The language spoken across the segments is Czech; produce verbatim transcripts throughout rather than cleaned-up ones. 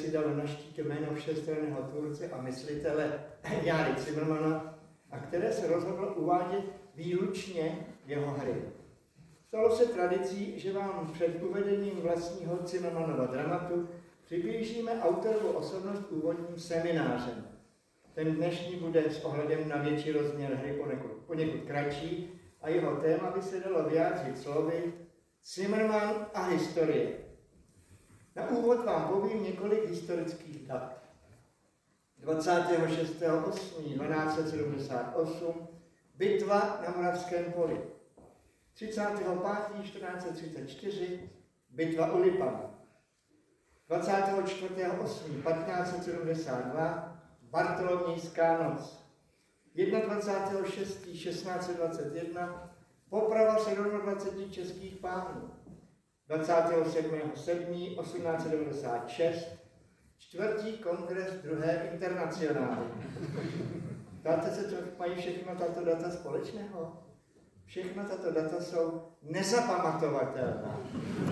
si dalo na štítě jméno všestranného tvůrce a myslitele Járy Cimrmana, a které se rozhodlo uvádět výlučně jeho hry. Stalo se tradicí, že vám před uvedením vlastního Cimrmanova dramatu přiblížíme autorovu osobnost úvodním seminářem. Ten dnešní bude s ohledem na větší rozměr hry poněkud, poněkud kratší a jeho téma by se dalo vyjádřit slovy Cimrman a historie. Na úvod vám povím několik historických dat. dvacátého šestého osmého dvanáct set sedmdesát osm bitva na Moravském poli. třicátého pátého čtrnáct set třicet čtyři bitva u Lipan. dvacátého čtvrtého osmého patnáct set sedmdesát dva Bartolomějská noc. dvacátého prvního šestého šestnáct set dvacet jedna poprava dvacet sedm českých pánů. dvacátého sedmého sedmého osmnáct set devadesát šest čtvrtý kongres druhé internacionály. Dáte se, co mají všechno tato data společného? Všechno tato data jsou nezapamatovatelná.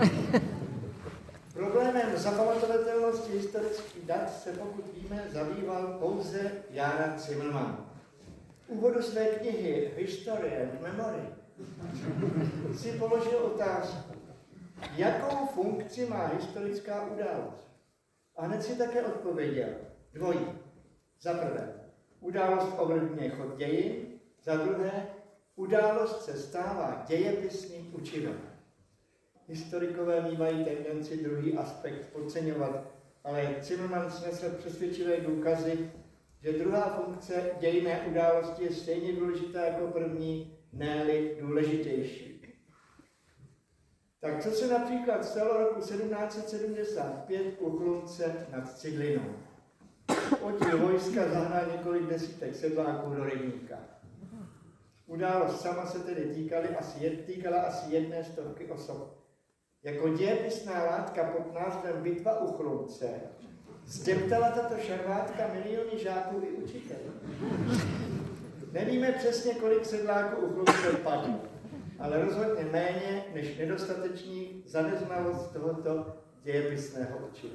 Problémem zapamatovatelnosti historických dat se, pokud víme, zabýval pouze Jára Cimrman. V úvodu své knihy History and Memory si položil otázku, jakou funkci má historická událost. A hned si také odpověděl dvojí. Za prvé, událost ovlivňuje chod dějin, za druhé, událost se stává dějepisným učivem. Historikové mívají tendenci druhý aspekt podceňovat, ale Cimrman snesl přesvědčivé důkazy, že druhá funkce dějinné události je stejně důležitá jako první, ne-li důležitější. Tak co se například stalo roku sedmnáct set sedmdesát pět u Chlumce nad Cidlinou? Oddíl vojska zahnal několik desítek sedláků do rybníka. Událost sama se tedy týkaly asi, týkala asi jedné stovky osob. Jako dějepisná látka pod názvem Bitva u Chlumce zdeptala tato šarvátka miliony žáků i učitelů. Nevíme přesně, kolik sedláků u Chlumce padlo, ale rozhodně méně než nedostatečný za neznalost tohoto dějepisného učiva.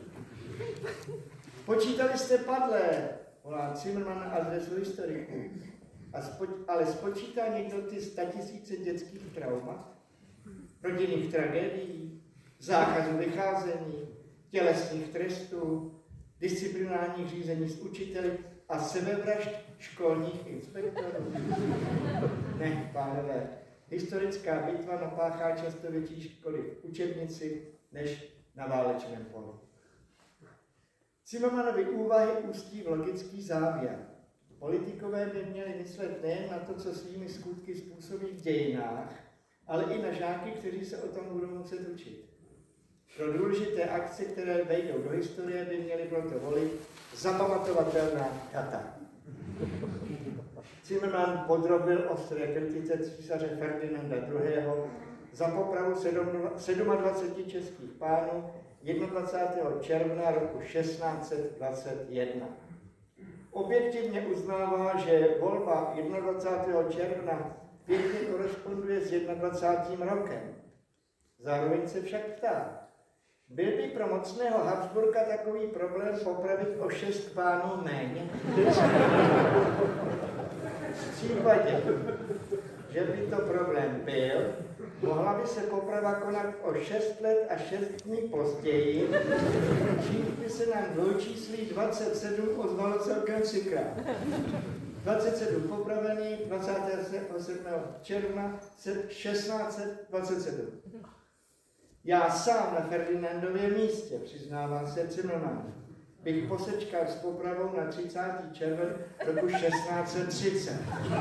Počítali jste padlé, volá Cimrman na adresu historiků, a spo, ale spočítá někdo ty statisíce dětských traumat, rodinných tragédií, zákazu vycházení, tělesných trestů, disciplinárních řízení s učiteli a sebevražd školních inspektorů? Ne, pánové, historická bitva napáchá často větší škody v učebnici než na válečném poli. Cimrmanovy úvahy ústí v logický závěr. Politikové by měli myslet nejen na to, co svými skutky způsobí v dějinách, ale i na žáky, kteří se o tom budou muset učit. Pro důležité akce, které vejdou do historie, by měli proto volit zapamatovatelná data. Cimrman podrobil ostré kritice císaře Ferdinanda druhého. za popravu dvaceti sedmi českých pánů dvacátého prvního června roku šestnáct set dvacet jedna. Objektivně uznává, že volba dvacátého prvního června pěkně koresponduje s dvacátým prvním rokem. Zároveň se však ptá, byl by pro mocného Habsburka takový problém popravit o šest pánů méně? V případě, že by to problém byl, mohla by se poprava konat o šest let a šest dní později, čím by se nám dvojčíslí dvacet sedm ozvalo celkem třikrát. dvacet sedm popravený dvacátého sedmého června šestnáct set dvacet sedm. Já sám na Ferdinandově místě, přiznává se Cimrman, bych posečkal s popravou na třicátý červen roku šestnáct set třicet.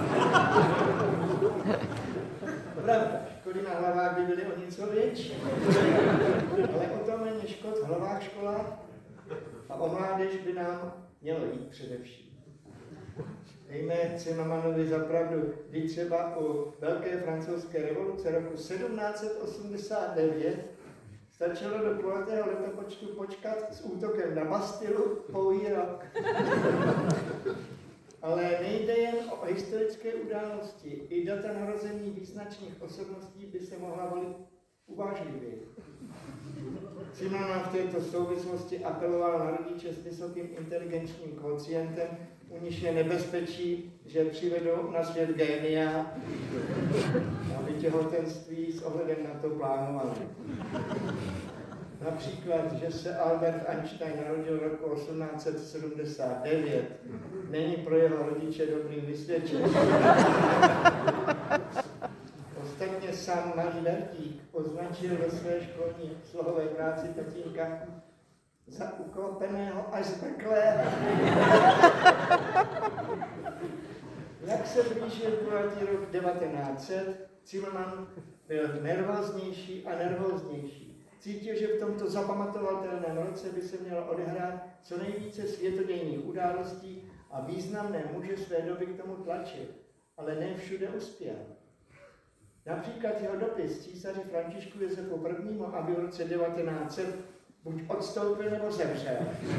Pravda, škody na hlavách by byly o něco větší, ale o to méně škod v hlavách školách a o mládež by nám mělo jít především. Dejme Cimrmanovi za pravdu, když třeba u Velké francouzské revoluce roku sedmnáct set osmdesát devět stačilo do kulatého letopočtu počkat s útokem na Bastilu pouhý rok. Ale nejde jen o historické události. I data narození význačných osobností by se mohla volit uvážlivě. Zimmermann v této souvislosti apeloval na rodiče s vysokým inteligenčním kvocientem, u nich je nebezpečí, že přivedou na svět génia, aby těhotenství s ohledem na to plánovali. Například, že se Albert Einstein narodil roku osmnáct set sedmdesát devět, není pro jeho rodiče dobrým vysvědčením. Ostatně sám malý Vertík označil ve své školní slohové práci tatínka za uklopeného až zbrklého. Jak se blížil kulatý rok devatenáct set, Zimmermann byl nervóznější a nervóznější. Cítil, že v tomto zapamatovatelném roce by se mělo odehrát co nejvíce světodějných událostí a významné muže své doby k tomu tlačil, ale ne všude uspěl. Například jeho dopis císaři Františku Josefu prvnímu, aby v roce devatenáct set buď odstoupil nebo zemřel,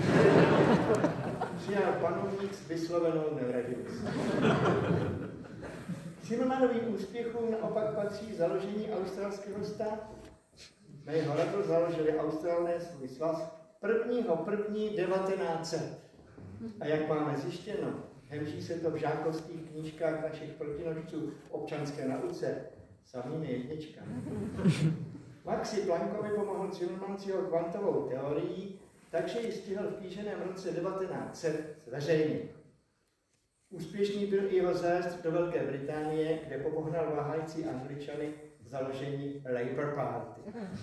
přijal panovník s vyslovenou nevradivostí. Zimmermannovým úspěchům naopak patří založení australského státu. Na jeho leto založili Australané svůj svaz prvního prvního devatenáct set. A jak máme zjištěno, hemží se to v žákovských knížkách našich protinožců v občanské nauce samými jedničkami. Maxi Planckovi pomohl Zimmermann s jeho kvantovou teorií, takže ji stihl v kýženém roce devatenáct set zveřejnit. Úspěšný byl i jeho zájezd do Velké Británie, kde popohnal váhající Angličany k založení Labour Party.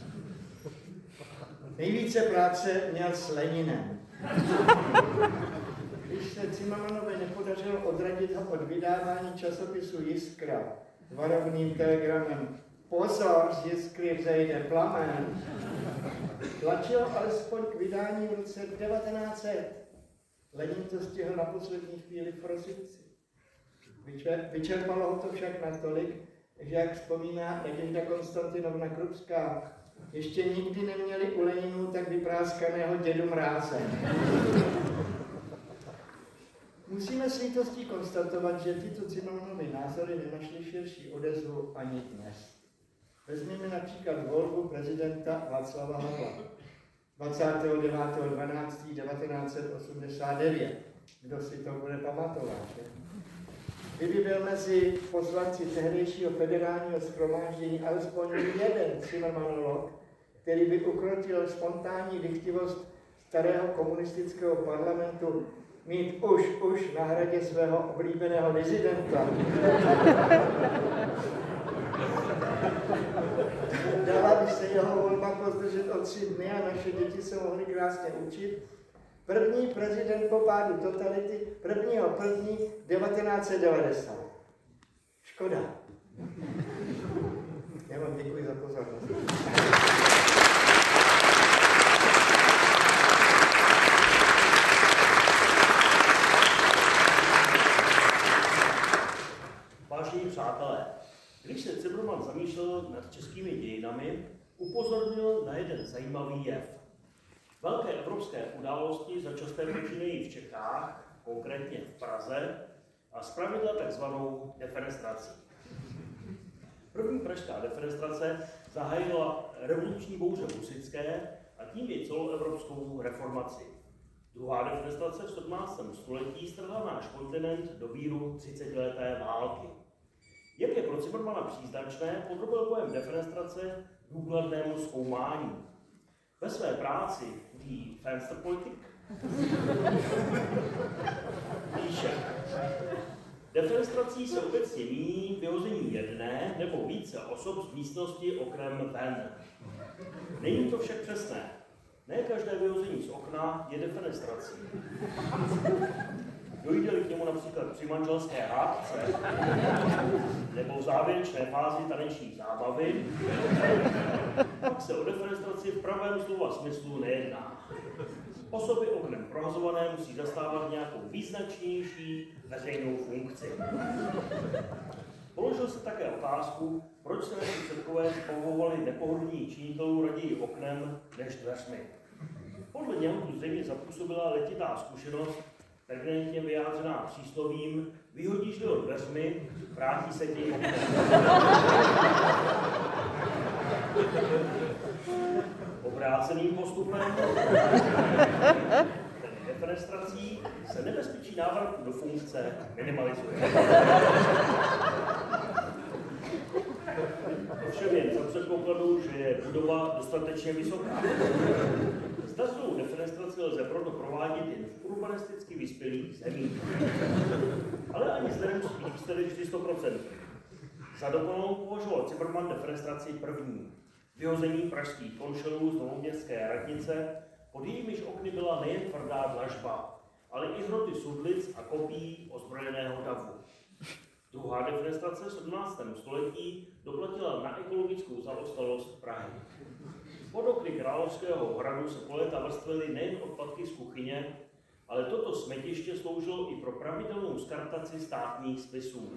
Nejvíce práce měl s Leninem. Když se Zimmermannovi nepodařilo odradit ho od vydávání časopisu Jiskra s varovným telegramem "Pozor, z Jiskry vzejde plamen", tlačil alespoň k vydání v roce devatenáct set. Lenin to stihl na poslední chvíli v prosinci. Vyčerpalo ho to však natolik, že jak vzpomíná Naděžda Konstantinovna Krupská, ještě nikdy neměli u Leninu tak vypráskaného dědu Mráze. Musíme s lítostí konstatovat, že tyto Zimmermannovy názory nenašly širší odezvu ani dnes. Vezměme například volbu prezidenta Václava Havla dvacátého devátého dvanáctého devatenáct set osmdesát devět. Kdo si to bude pamatovat? Že? Kdyby byl mezi poslanci tehdejšího federálního shromáždění alespoň jeden Zimmermannolog, který by ukrotil spontánní dychtivost starého komunistického parlamentu mít už, už na hradě svého oblíbeného dizidenta. Dala by se jeho volba pozdržet o tři dny a naše děti se mohly krásně učit. První prezident po pádu totality prvního prvního devatenáct set devadesát. Škoda. Já vám děkuji za pozornost. Vážení přátelé, když se Zimmermann zamýšlel nad českými dějinami, upozornil na jeden zajímavý jev. Velké evropské události začasté počínají v Čechách, konkrétně v Praze, a zpravidla takzvanou defenestrací. První pražská defenestrace zahájila revoluční bouře husitské a tím i celoevropskou reformaci. Druhá defenestrace v sedmnáctém století strhla náš kontinent do víru třicetileté války. Jak je pro Zimmermanna příznačné, podrobil pojem defenestrace důkladnému zkoumání. Ve své práci Die Fensterpolitik píše: defenestrací se obecně míní vyhození jedné nebo více osob z místnosti oknem ven. Není to však přesné. Ne každé vyhození z okna je defenestrací. Dojde-li k němu například při manželské hádce nebo v závěrečné fázi taneční zábavy, pak se o defenestraci v pravém slova smyslu nejedná. Osoby oknem prohazované musí zastávat nějakou význačnější veřejnou funkci. Položil se také otázku, proč se naši předkové zbavovali nepohodlných činitelů raději oknem než dveřmi. Podle něho tu zřejmě zapůsobila letitá zkušenost, pregnantně vyjádřená příslovím: vyhodíš-li ho dveřmi, vrátí se ti oknem. Obráceným postupem defenestrací se nebezpečí návratu do funkce minimalizuje. Ovšem jen za předpokladu, že je budova dostatečně vysoká. Zdařilou defenestraci lze proto provádět jen v urbanisticky vyspělých zemích. Ale ani zde nemusí být výsledek vždy sto procent. Za dokonalou považoval Cimrman defenestraci první. Vyhození pražských konšelů z novoměstské radnice, pod jejímiž okny byla nejen tvrdá dlažba, ale i hroty sudlic a kopí ozbrojeného davu. Druhá defenestrace v sedmnáctém století doplatila na ekologickou zaostalost Prahy. Pod okny Královského hradu se po léta vrstvily nejen odpadky z kuchyně, ale toto smetiště sloužilo i pro pravidelnou skartaci státních spisů.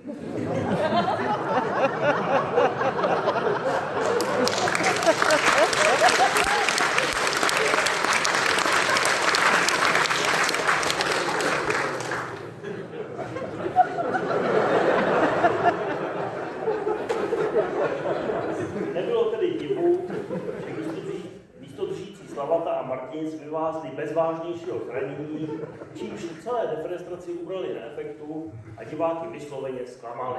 Nebylo tedy divu, že místodržící Slavata a Martinec vyvázli bez vážnějšího zranění, čímž celé defenestraci ubrali na efektu a diváky vysloveně zklamali.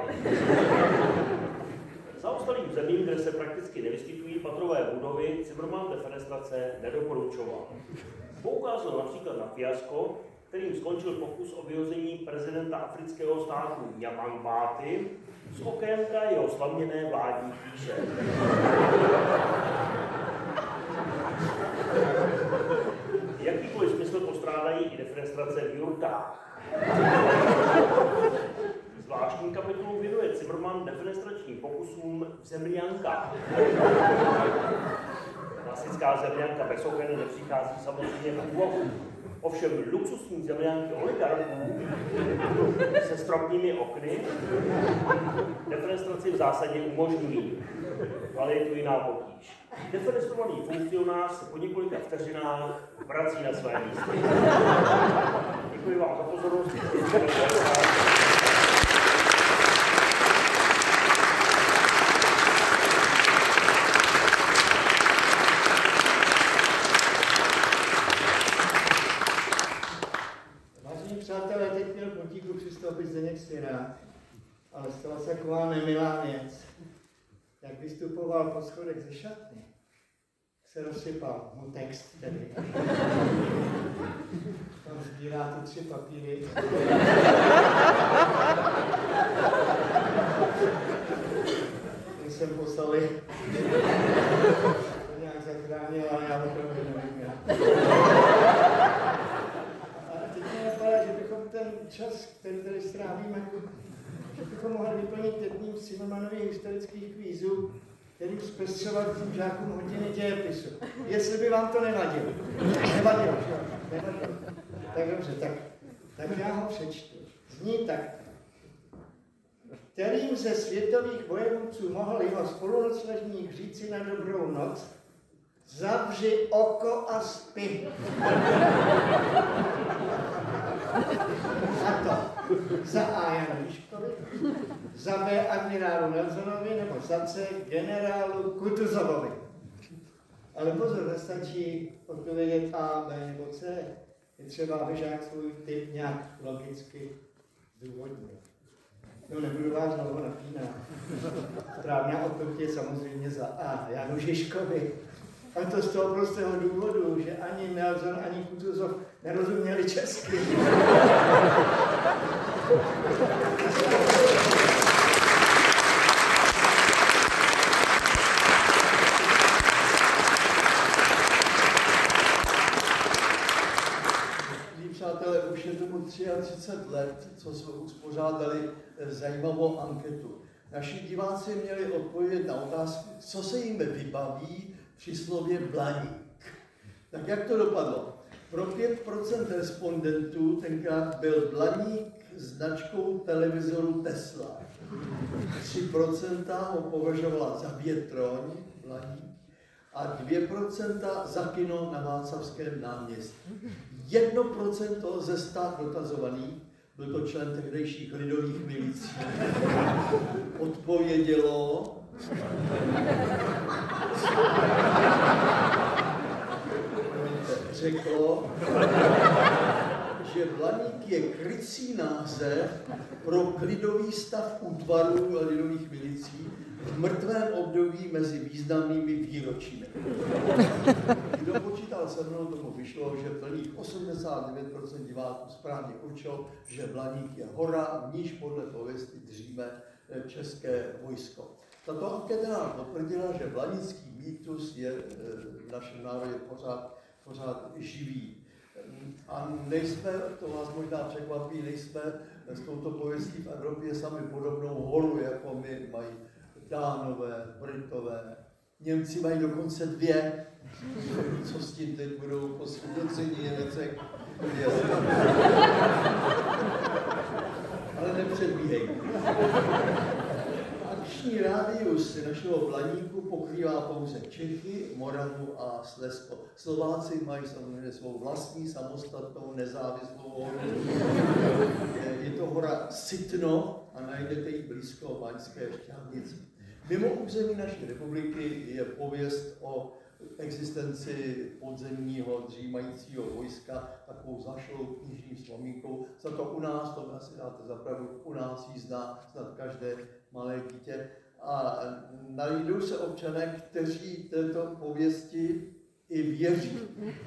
Zaostalým zemím, kde se prakticky nevyskytují patrové budovy, Cimrman defenestrace nedoporučoval. Poukázal například na fiasko, kterým skončil pokus o vyhození prezidenta afrického státu Nyamangbaty z okénka jeho slavněné vládní píše. Jakýkoliv smysl postrádají i defenestrace v jurtách. Zvláštní kapitolu věnuje Cimrman defenestračním pokusům v zemlínkách. Klasická zemlánka bez oken nepřichází samozřejmě v úvahu. Ovšem luxusní zemlánky oligarchů se stropními okny defenestraci v zásadě umožňují. Ale je tu jiná potíž. Defenestrovaný funkcionář se po několika vteřinách vrací na své místo. Děkuji vám za pozornost. Vážení přátelé, teď měl potíku přistoupit Zdeněk Svěrák, ale stala se taková nemilá věc. Jak vystupoval po schodech ze šatny, se rozsypal mu text tedy. Tam sbírá ty tři papíry. Ten jsem poslali. To nějak zachránil, ale já opravdu nevím. A teď mě napadá, že bychom ten čas, který tady strávíme, že bychom mohli vyplnit jedním z Cimrmanových historických kvízů, který zpestřoval tím žákům hodiny dějepisu. Jestli by vám to nevadilo. Nevadilo, že jo? Nevadilo. Tak dobře, tak, tak já ho přečtu. Zní tak. Kterým ze světových bojovníků mohl jeho spolunocležník říci na dobrou noc, zavři oko a spí. Za to. Za A Janu Liškovi, za B admirálu Nelsonovi nebo za C generálu Kutuzovovi. Ale pozor, nestačí odpovědět A, B nebo C. Je třeba, aby žák svůj typ nějak logicky zdůvodnil. No, nebudu vás dlouho napínat. Správná odpověď je samozřejmě za A, Janu Žižkovi. A to z toho prostého důvodu, že ani Nelson, ani Kutuzov nerozuměli česky. Přátelé, už je tomu třicet tři let, co jsme uspořádali zajímavou anketu. Naši diváci měli odpovědět na otázku, co se jim vybaví při slově blaník. Tak jak to dopadlo? Pro pět procent respondentů tenkrát byl blaník značkou televizoru Tesla. tři procenta ho považovala za větroň, blaník, a dvě procenta za kino na Václavském náměstí. jedno procento ze sta dotazovaných, byl to člen tehdejších lidových milicí, odpovědělo Řeklo, že Blaník je krycí název pro klidový stav útvarů a lidových milicí v mrtvém období mezi významnými výročími. Kdo počítal se mnou, tomu vyšlo, že plných osmdesát devět procent diváků správně určilo, že Blaník je hora, v níž podle pověsti dříme české vojsko. Tato anketa nám potvrdila, že blanický mýtus je v našem národě pořád, pořád živý. A nejsme, to vás možná překvapí, nejsme s touto pověstí v Evropě sami podobnou horu, jako my mají Dánové, Britové. Němci mají dokonce dvě. Co s tím teď budou po sjednocení Němecek? Ale nepředbíhej. Akční rádius našeho Blaníku pokrývá pouze Čechy, Moravu a Slezsko. Slováci mají samozřejmě svou vlastní, samostatnou, nezávislou horu. Je to hora Sitno a najdete ji blízko Baňské Štiavnice. Mimo území naší republiky je pověst o existenci podzemního dřímajícího vojska takovou zašlou knižní vzpomínkou. Za to u nás, to asi dáte za pravdu, u nás ji zná snad každé malé dítě. A najdou se občané, kteří této pověsti i věří,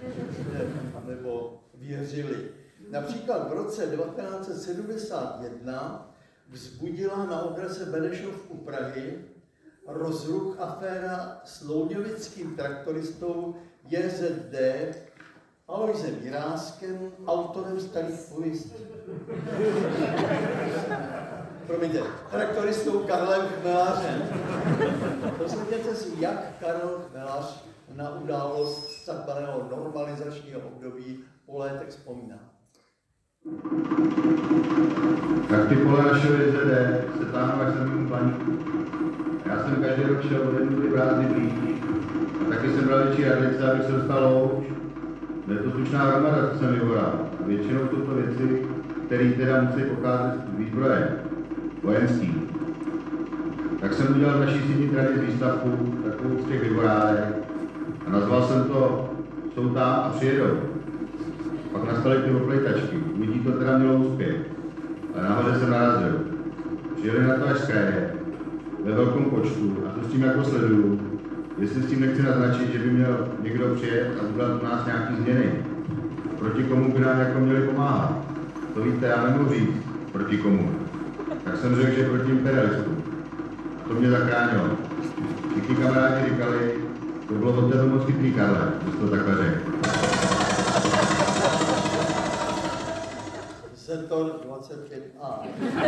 nebo věřili. Například v roce devatenáct set sedmdesát jedna vzbudila na okrese Benešov u Prahy rozruch aféra s louděvickým traktoristou J Z D Alojzem Jiráskem, autorem starých pověstí. Promiňte, traktoristou Karlem Chmelářem. Poslechněte si, jak Karel Chmelář na událost takzvaného normalizačního období po létech vzpomíná. Tak ty pole našeho J Z D se táhnou až samým Blaníku. Já jsem každý rok šel od jednu prázdný blíž. A taky jsem bral větší radlice, abych se dostal louč. Je to tučná hromada, co jsem vyhoral. A většinou jsou to věci, které teda musí pocházet z výzbroje, vojenský. Tak jsem udělal v naší sídní tradici výstavku, takovou z těch vyhorálek. A nazval jsem to Jsou tam a přijedou. Pak nastaly ty oplejtačky. Lidí to teda mělo úspěch. Ale nahoře jsem narazil. Přijeli na to až z kraje, ve velkom počtu, a to s tím jako sleduju, jestli s tím nechci naznačit, že by měl někdo přijet a udělat u nás nějaký změny. Proti komu by nám jako měli pomáhat. To víte, já nemůžu říct, proti komu. Tak jsem řekl, že proti imperialistům. A to mě zachránilo. Všichni kamarádi říkali, to bylo od tebe moc chytrý, Karle, že jsi to takhle řekl. Zetor dvacet pět A.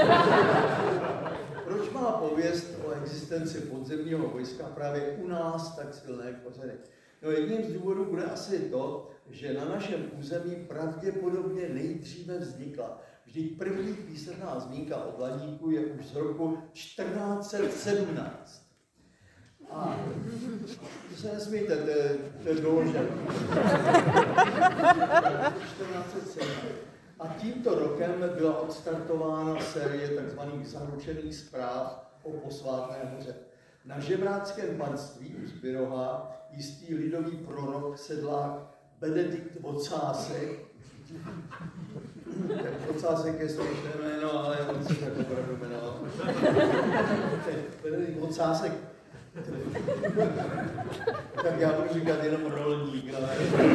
Proč má pověst o existenci podzemního vojska právě u nás tak silné kořeny? No, jedním z důvodů bude asi to, že na našem území pravděpodobně nejdříve vznikla. Vždyť první písemná zmínka o Blaníku je už z roku čtrnáct set sedmnáct. A to se nesmíte, to je, to je doloženo. čtrnáct set sedmnáct. A tímto rokem byla odstartována série tzv. Zaručených zpráv o posvátné hoře. Na žebráckém panství u Zbyroha jistý lidový prorok, sedlák Benedikt Vocásek. Vocásek je směšné jméno, ale on se tak opravdu jmenoval. Benedikt Vocásek. Tak já budu říkat jenom rolník, ale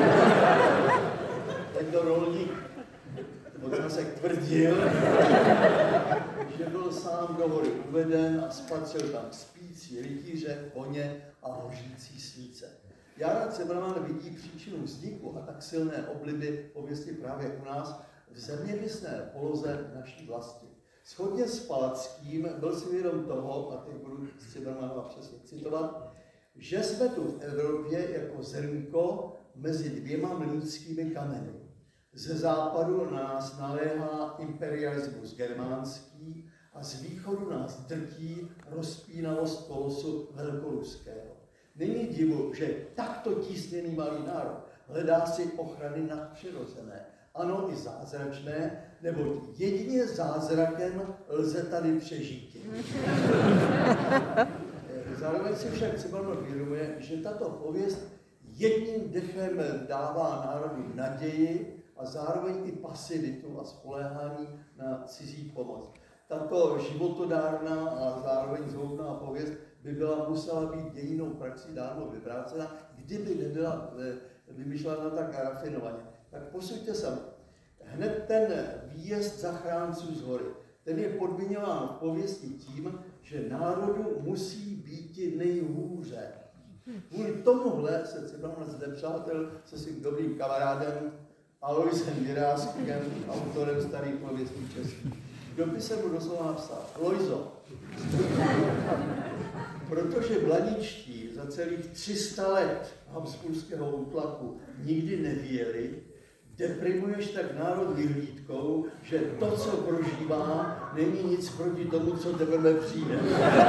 tento rolník Vocásek tvrdil, že byl sám do hory uveden a spatřil tam spící rytíře, koně a hořící svíce. Jára Cimrman vidí příčinu vzniku a tak silné obliby pověsti právě u nás v zeměpisné poloze naší vlasti. Shodně s Palackým byl si vědom toho, a teď budu Cimrmanova přesně citovat, že jsme tu v Evropě jako zrnko mezi dvěma mlýnskými kameny. Ze západu na nás naléhá imperialismus germánský a z východu nás drtí rozpínavost kolosu velkoruského. Není divu, že takto tísněný malý národ hledá si ochrany nadpřirozené, ano i zázračné, neboť jedině zázrakem lze tady přežít. Zároveň si však třeba uvědomuje, že tato pověst jedním dechem dává národu naději a zároveň i pasivitu a spoléhání na cizí pomoc. Tato životodárná a zároveň zhoubná pověst by byla musela být dějinnou praxí dávno vyvrácena, kdyby nebyla vymyšlena tak rafinovaně. Tak posuďte sami. Hned ten výjezd zachránců z hory, ten je podmiňován v pověsti tím, že národu musí být nejhůře. Kvůli tomuhle se Cimrman znepřátel se svým dobrým kamarádem Aloisem Jiráskem, autorem starých pověstí českých. V dopise mu doslova napsal: Lojzo, protože blaničtí za celých tři sta let habsburského útlaku nikdy nevěděli, deprimuješ tak národ vyhlídkou, že to, co prožívá, není nic proti tomu, co teprve přijde.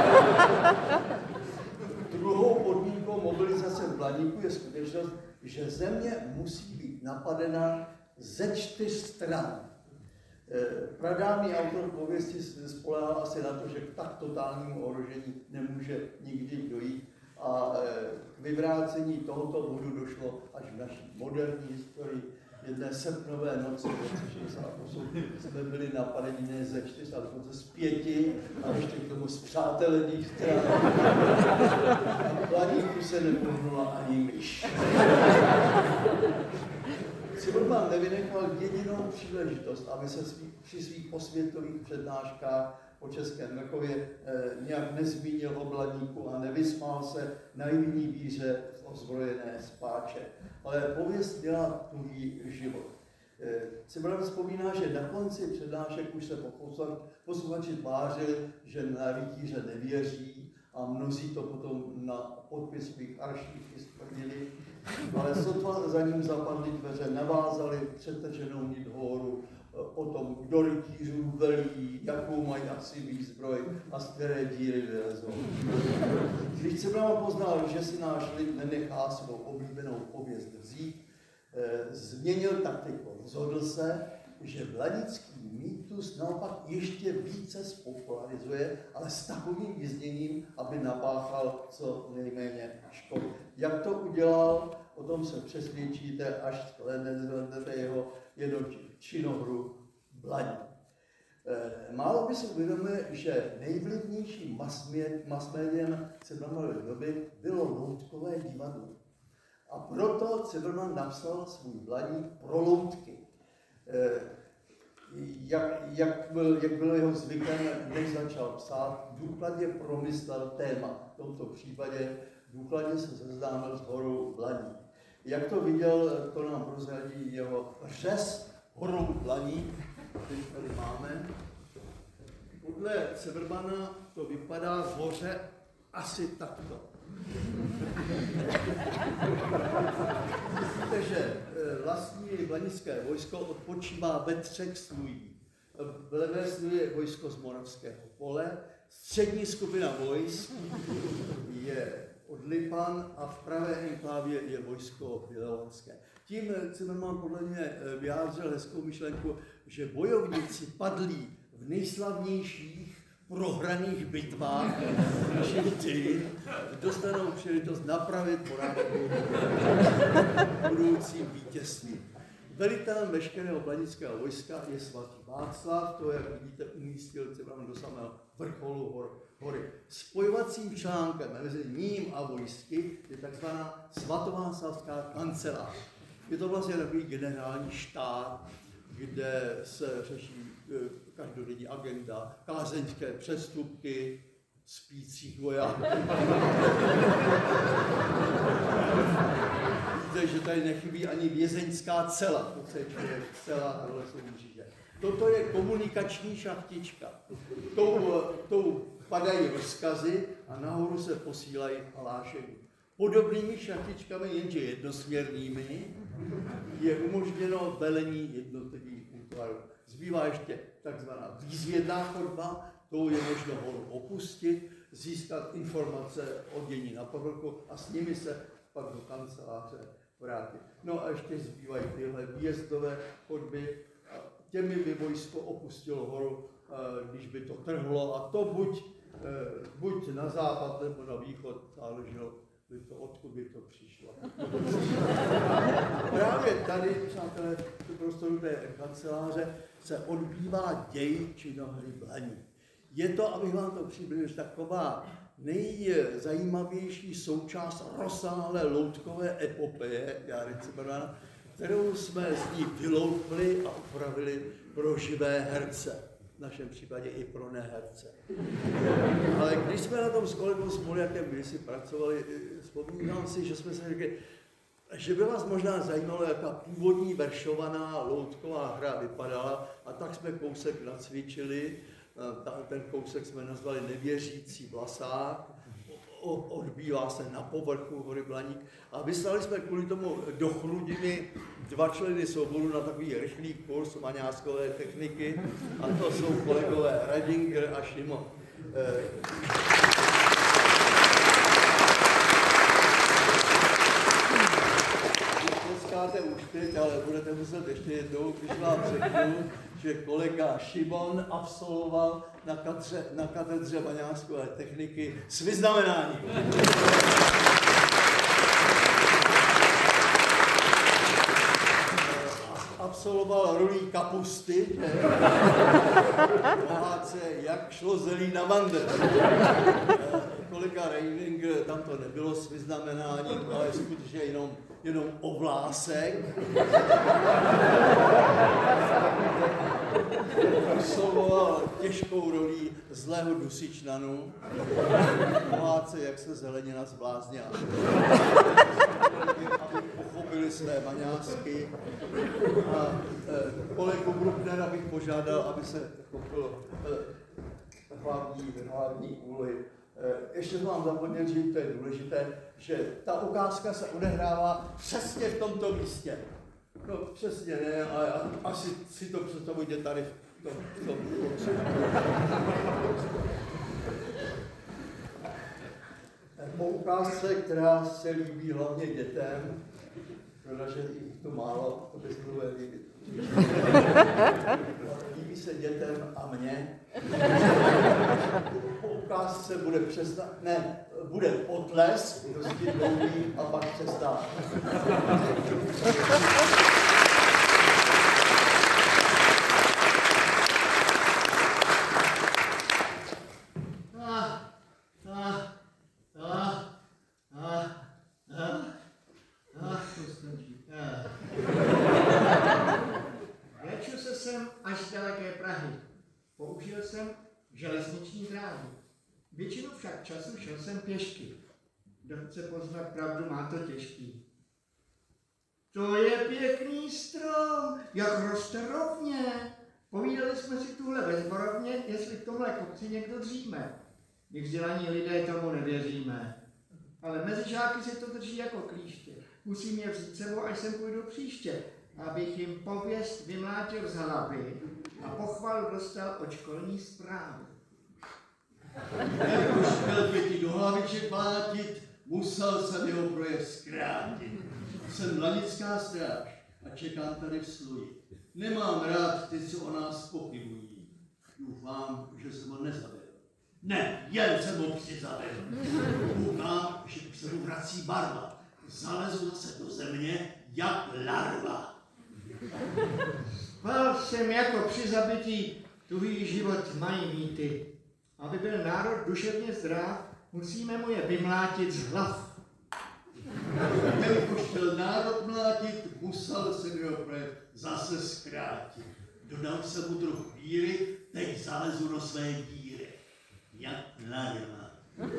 Druhou podmínkou mobilizace v Blaníku je skutečnost, že země musí být napadena ze čtyř stran. Pradávný autor pověsti spoléhal asi na to, že k tak totálnímu ohrožení nemůže nikdy dojít a k vyvrácení tohoto bodu došlo až v naší moderní historii. Jedné srpnové noci v roce šedesát osm jsme byli napadeni ne ze čtyř, ale dokonce z pěti a ještě k tomu z přátelených stran. A v Blaníku se nepohnula ani myš. Cimrman nevynechal jedinou příležitost, aby se svý, při svých osvětových přednáškách o Českém Mrchově eh, nějak nezmínil o Blaníku a nevysmál se naivní víře v ozbrojené spáče. Ale pověst měla tuhý život. Eh, Cimrman vzpomíná, že na konci přednášek už se posluchači tvářili, že na rytíře nevěří a mnozí to potom na podpisových arších stvrdili. Ale sotva za ním zapadly dveře, navázali přetaženou nit horu o tom, kdo rytířů velí, jakou mají asi výzbroj a z které díry vylezou. Když Cimrman poznal, že si náš lid nenechá svou oblíbenou pověst vzít, eh, změnil taktiku. Rozhodl se, že blanický mýtus naopak ještě více spopularizuje, ale s takovým vyzněním, aby napáchal co nejméně škody. Jak to udělal, o tom se přesvědčíte, až nezvednete jeho jenom činohru Blaní. E, málo by se uvědomuje, že nejvlivnějším masmédiem Cimrmanovy doby bylo loutkové divadlo. A proto Cimrman napsal svůj Blaník pro loutky. E, jak, jak, byl, jak bylo jeho zvykem, než začal psát, důkladně promyslel téma. V tomto případě důkladně se seznámil s horou Blaní. Jak to viděl, to nám prozradí jeho řez horou Blaní, který tady máme. Podle Cimrmana to vypadá v hoře asi takto. Víte, že vlastní blanické vojsko odpočívá ve třech slujích. V levé sluji je vojsko z Moravského pole, střední skupina vojsk je od Lipan a v pravé enklávě je vojsko bělohorské. Tím Cimrman podle mě vyjádřil hezkou myšlenku, že bojovníci padlí v nejslavnějších prohraných bitvách našich dějin dostanou příležitost napravit porážku budoucím vítězstvím. Velitelem veškerého blanického vojska je svatý Václav, to, jak vidíte, umístil Cimrman do samého vrcholu hor, hory. Spojovacím článkem mezi ním a vojsky je takzvaná svatováclavská kancelář. Je to vlastně takový generální štáb, kde se řeší každodenní agenda, kázeňské přestupky, spících vojáků. Víte, že tady nechybí ani vězeňská cela, to se člověk cela, tohle jsou mříže. Toto je komunikační šachtička. Tou, tou padají rozkazy a nahoru se posílají hlášení. Podobnými šachtičkami, jenže jednosměrnými, je umožněno velení jednotlivých útvarů. Zbývá ještě takzvaná výzvědná chodba, tou je možno horu opustit, získat informace o dění na povrchu a s nimi se pak do kanceláře vrátit. No a ještě zbývají tyhle výjezdové chodby, těmi by vojsko opustilo horu, když by to trhlo, a to buď buď na západ nebo na východ, záleželo by to, odkud by to přišlo. Právě tady, přátelé, v prostoru té kanceláře se odbývá děj činohry Blaník. Je to, abych vám to přiblížil, taková nejzajímavější součást rozsáhlé loutkové epopeje Járy Cimrmana, kterou jsme z ní vyloupli a upravili pro živé herce. V našem případě i pro neherce. Ale když jsme na tom s kolegou Smoljakem kdysi pracovali, vzpomínám si, že jsme se řekli, že by vás možná zajímalo, jaká původní veršovaná loutková hra vypadala, a tak jsme kousek nacvičili. Ten kousek jsme nazvali Nevěřící vlasák, odbývá se na povrchu hory Blaník, a vyslali jsme kvůli tomu do Chrudimi dva členy souboru na takový rychlý kurz maňáskové techniky, a to jsou kolegové Radinger a Šimon. Tleskáte už teď, ale budete muset ještě jednou, když vám řeknu, že kolega Šimon absolvoval na katedře, na katedře maňáskové techniky s vyznamenáním. Absolvoval rolí kapusty, pohádce Jak šlo zelí na mandel. Kolega Reining, tam to nebylo s vyznamenáním, ale skutečně jenom, jenom ovlásek. Absolvoval těžkou rolí zlého dusičnanu, pohádce Jak se zelenina zbláznila. Aby pochopili své maňásky. A e, kolegu Brucknera bych požádal, aby se chopil e, hlavní, hlavní úlohy. E, ještě vám zapomněl, že to je důležité, že ta ukázka se odehrává přesně v tomto místě. No přesně ne, ale asi si to představujte tady v tom, v tom po ukázce, která se líbí hlavně dětem, protože jich to málo, to bys mluvil líbit. Líbí se dětem a mně. Po ukázce bude přestat, ne, bude potles, dosti dlouhý, a pak přestává. Vleču se sem až z daleké Prahy. Použil jsem železniční dráhu. Většinu však času šel jsem pěšky. Kdo chce poznat pravdu, má to těžký. To je pěkný strom, jak roste rovně. Povídali jsme si tuhle ve zborovně, jestli v tomhle kopci někdo dříme. My vzdělaní lidé tomu nevěříme. Ale mezi žáky se to drží jako klíště. Musím je vzít sebou, až sem půjdu příště, abych jim pověst vymlátil z hlavy a pochvalu dostal od školní zprávy. Jak už chtěl děti do hlaviček mlátit, musel jsem jeho projev zkrátit. Jsem lanická stráž a čekám tady v sluji. Nemám rád ty, co o nás pochybují. Doufám, že jsem ho nezabil. Ne, jen jsem ho přizabil. Koukám, že už se mu vrací barva. Zalezu se do země jak larva. Spal jsem jako při zabití, tuhý život mají mýty. Aby byl národ duševně zdrav, musíme mu je vymlátit z hlav. Jelikož chtěl národ mlátit, musel jsem jeho projev zase zkrátit. Dodal jsem mu trochu víry, teď zalezu do své díry. Jak larva.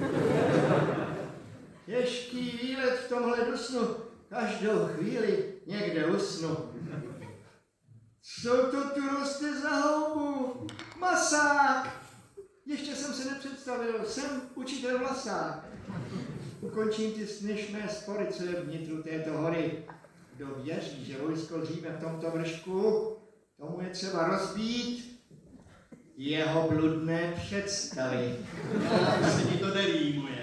Těžký výlet v tomhle dusnu, každou chvíli někde usnu. Co to tu roste za houbu? Masák! Ještě jsem se nepředstavil, jsem učitel Vlasák. Ukončím ty směšné spory, co je vnitru této hory. Kdo věří, že vojsko dříme v tomto vršku, tomu je třeba rozbít jeho bludné představy. Já se ti to nerýmuje.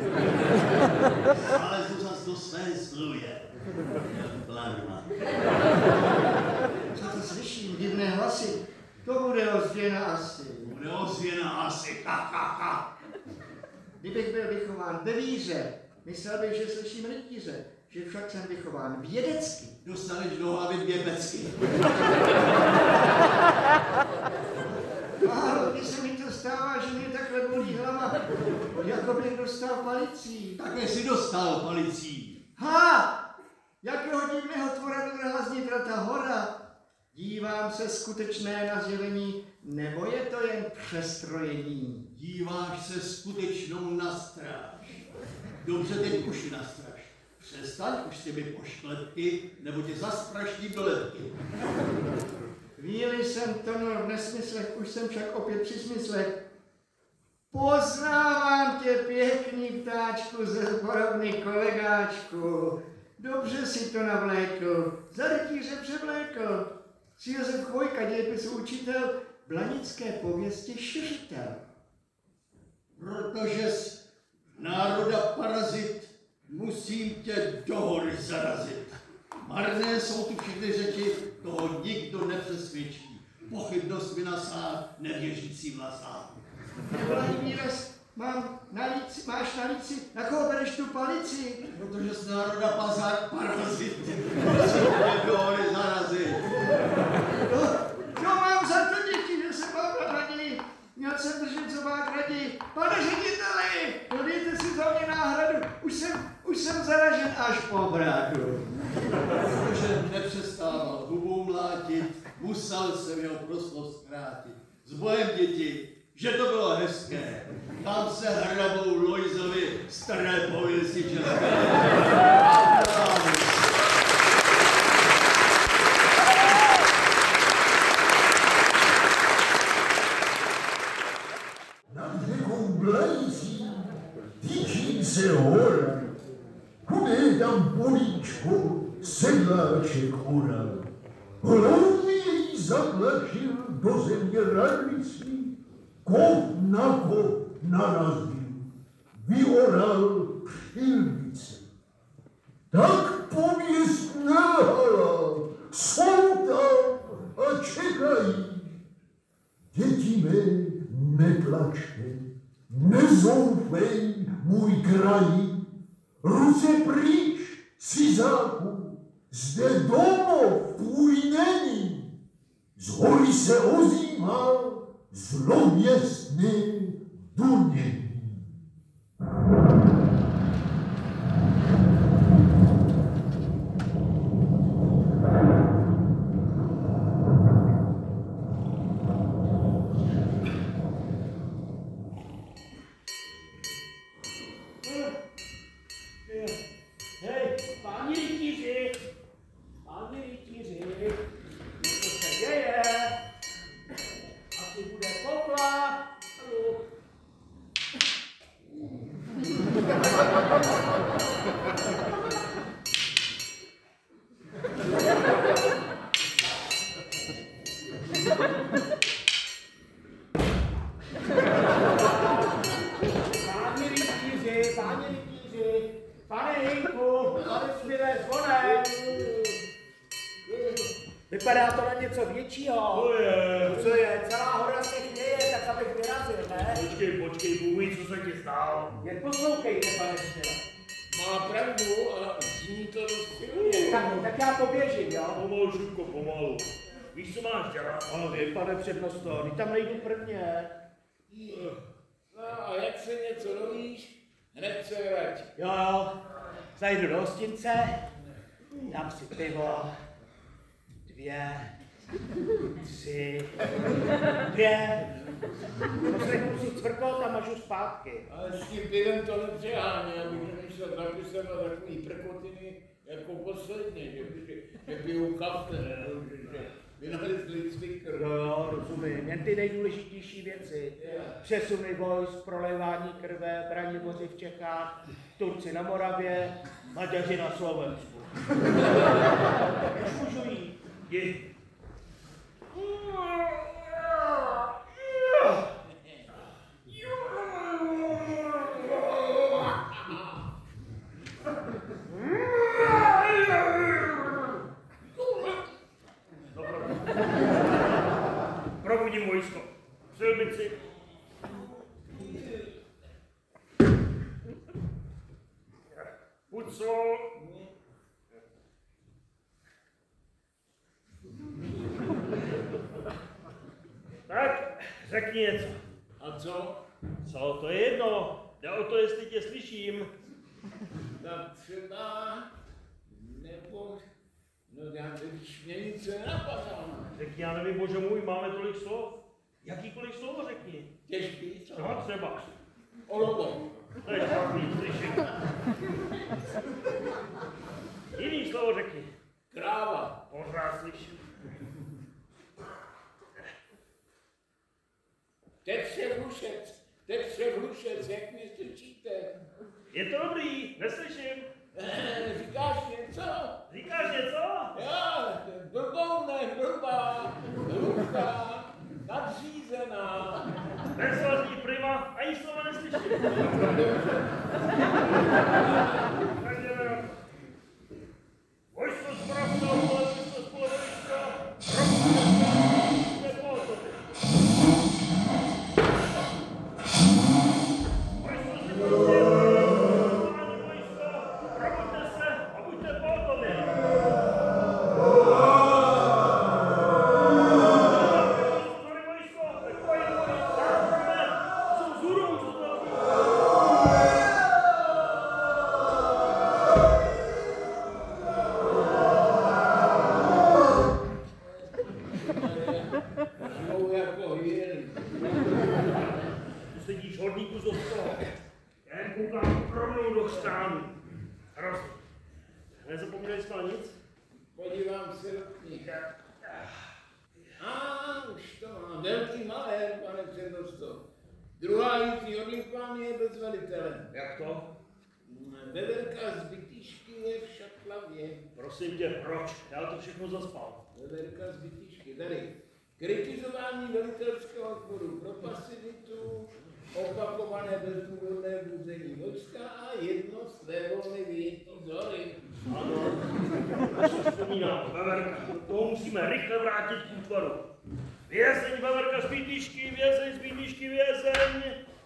Ale to zas do své sluje. Larva. Co to slyším, divné hlasy? To bude ozvěna asi. Bude ozvěna asi, ha, ha, ha. Kdybych byl vychován ve víře, myslel bych, že slyším rytíře, že však jsem vychován vědecky. Dostaneš do hlavy dvě pecky. Málo, když se mi to stává, že mě takhle bolí hlava, jako bych dostal palicí. Také si dostal palicí. Ha! Jakého divného tvora druhá znitra ta hora? Dívám se skutečné na zjevení, nebo je to jen přestrojení? Díváš se skutečnou na stráž. Dobře, teď už na stráž. Přestaň už s těmi pošlepky, nebo tě zaspraštím do lebky. Chvíli jsem tonul v nesmyslech, už jsem však opět při smyslech. Poznávám tě, pěkný ptáčku ze zborovny kolegáčku. Dobře si to navlékl, za rytíře převlékl. Jsi Josef Chvojka, dějepisu učitel, blanické pověsti šiřitel. Protože jsi národa parazit, musím tě do hory zarazit. Marné jsou tu všechny řeči, toho nikdo nepřesvědčí. Pochybnost mi nasá nevěřící vlasá. Nevládní výraz, mám na líci, máš na líci, na koho bereš tu palici? Protože jsi národa pazár parazit, musím tě do hory zarazit. No, co mám za to, děti, že se mám radí? Měl jsem držet zobák raději. Pane řediteli, dodejte si za mě náhradu. Už jsem, už jsem zaražen až po bradu. Protože nepřestával hubou mlátit, musel jsem jeho proslov zkrátit. S bojem, děti, že to bylo hezké. Tam se hrabou Lojzovi staré pověsti české. Nad řekou Blanicí týčí se hora, kudy tam políčko sedláček oral. Hloubě jí zatlačil do země radlicí, kov na kov narazil, vyoral přilnici. Tak pověst nelhala, jsou tam a čekají. Děti mé, netlačte, nezoufej, můj kraji, ruce pryč, cizáku, zde domov tvůj není. Z hory se ozývá zlověstné dunění. Hej, páni rytíři, páni rytíři, co se děje? Asi bude popla. Páni rytíři, páni rytíři, pane Hejku, pane směré zvonem. Vypadá to na něco většího. To je. Co je? Celá hora se chvěje, tak abych vyrazil, ne? Počkej, počkej, Bůh ví, co se ti stalo. Jen poslouchejte, pane směré. Má pravdu a zní to dost silně. Tak, tak já poběžím, jo? Pomalu, Šupko, pomalu. Víš, co máš dělat? Ale vy, pane přednosto, ty tam nejdu prvně. No a jak se něco dovíš, hned se vrať. Jo, jo, zajdu do hostince, dám si pivo, dvě, tři, dvě, poslechnu si cvrkot a mažu zpátky. Ale s tím pivem to nepřeháně, abych nemyslel napisem na takový prkotiny jako posledně, že, že, že pijou kafe, že, že vynalezli cvikr. Jo, jo, rozumím, jen ty nejdůležitější věci. Přesuny vojsk, prolejvání krve, Braniboři v Čechách, Turci na Moravě, Maďaři na Slovensku. Už můžu jít. Jdi. Probudím vojsko. Silbici. co? Tak, řekni něco. A co? Co, to je jedno. Jde o to, jestli tě slyším. Tak třeba, nebo, no já teď mě nic nenapadá. Řekni, já nevím, bože můj, máme tolik slov. Jakýkoliv slovo řekni. Těžký, co? No, třeba. Olovo. To je špatný, slyším. Jiný slovo řekni. Kráva. Pořád slyším. Tetře vlušec. Tetře vlušec, jak mě slyšíte? Je to dobrý, neslyším. Eh, říkáš něco? Říkáš něco? Já, blboune, blbá, hluchá, nadřízená. Bezvazný prima, ani slova neslyším. Tak jdeme na to. Vojsko zbravno, vojsko spolevojsko, robíme pohotovy. Vojsko si policie, vojsko, probuďte se a buďte pohotovi. Sorry, vojsko, tak pojď, pojď, jsou vzhůru, co to robí. Jsou jako hyeny. Tu sedíš hodníku z toho. Já jen koukám rovnou do chřtánu. Hrozný. Nezapomněli jsme na nic? Podívám se do knihy. A už to má. Velký malér, pane přednosto. Druhá jízdní odlimpány je bez velitele. Jak to? Veverka z Bytyšky je v Šatlavě. Prosím tě, proč? Já to všechno zaspal. Veverka z Bytyšky, tady. Kritizování velitelského odboru pro pasivitu, opakované bezdůvodné buzení vojska a jedno svévolné vyjetí zory. Ano, to se vzpomínám, Veverka. Toho musíme rychle vrátit k útvaru. Vězeň, Veverka z Bytyšky, vězeň z Bytyšky, vězeň.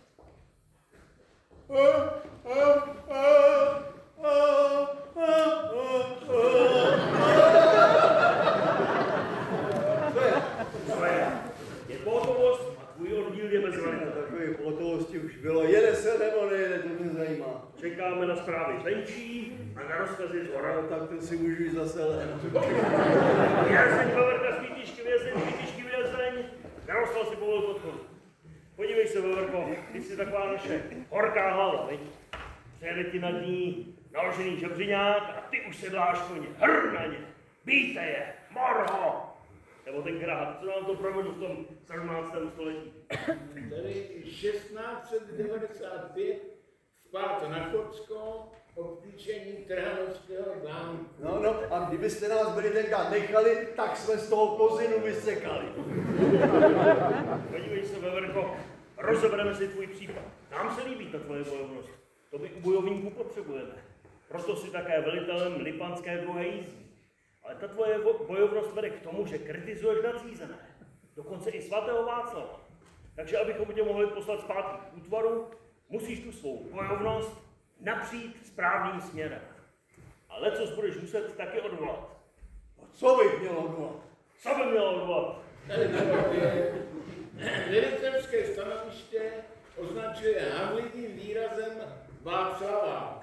Co je? Je pohotovost a tvůj oddíl je bez velitele. Takové pohotovosti už bylo. Jede se nebo nejede, to mě zajímá. Čekáme na zprávy zvenčí a na rozkazy zhora. No, tak to si můžu jít zase lehnout. Vězeň, Veverka z Bytyšky, vězeň, z Bytyšky, vězeň. Jaroslav si povolil odchodu. Podívej se, Veverko, ty jsi taková naše horká hlava, viď? Přijede ti nad ní naložený žebřiňák a ty už sedláš koně. Hr na ně, bíjte je, morho! Nebo tenkrát, co nám to provedl v tom sedmnáctém století. Tady šestnáct set devadesát pět vpád na Chocko, obklíčení Trhanovského zámku. No, no, a kdybyste nás byli tenkrát nechali, tak jsme z toho kozinu vysekali. Podívej se, Veverko, rozebereme si tvůj případ. Nám se líbí ta tvoje bojovnost. To my u bojovníků potřebujeme. Proto jsi také velitelem Lipanské druhé jízdní. Ale ta tvoje bojovnost vede k tomu, že kritizuješ nadřízené. Dokonce i svatého Václava. Takže abychom tě mohli poslat zpátky k útvaru, musíš tu svou bojovnost napřít správným směrem. Ale lecos budeš muset taky odvolat. Co bych měl odvolat? Co by mělo odvolat? Tady je velitelské stanoviště označuje hanlivým výrazem Václava.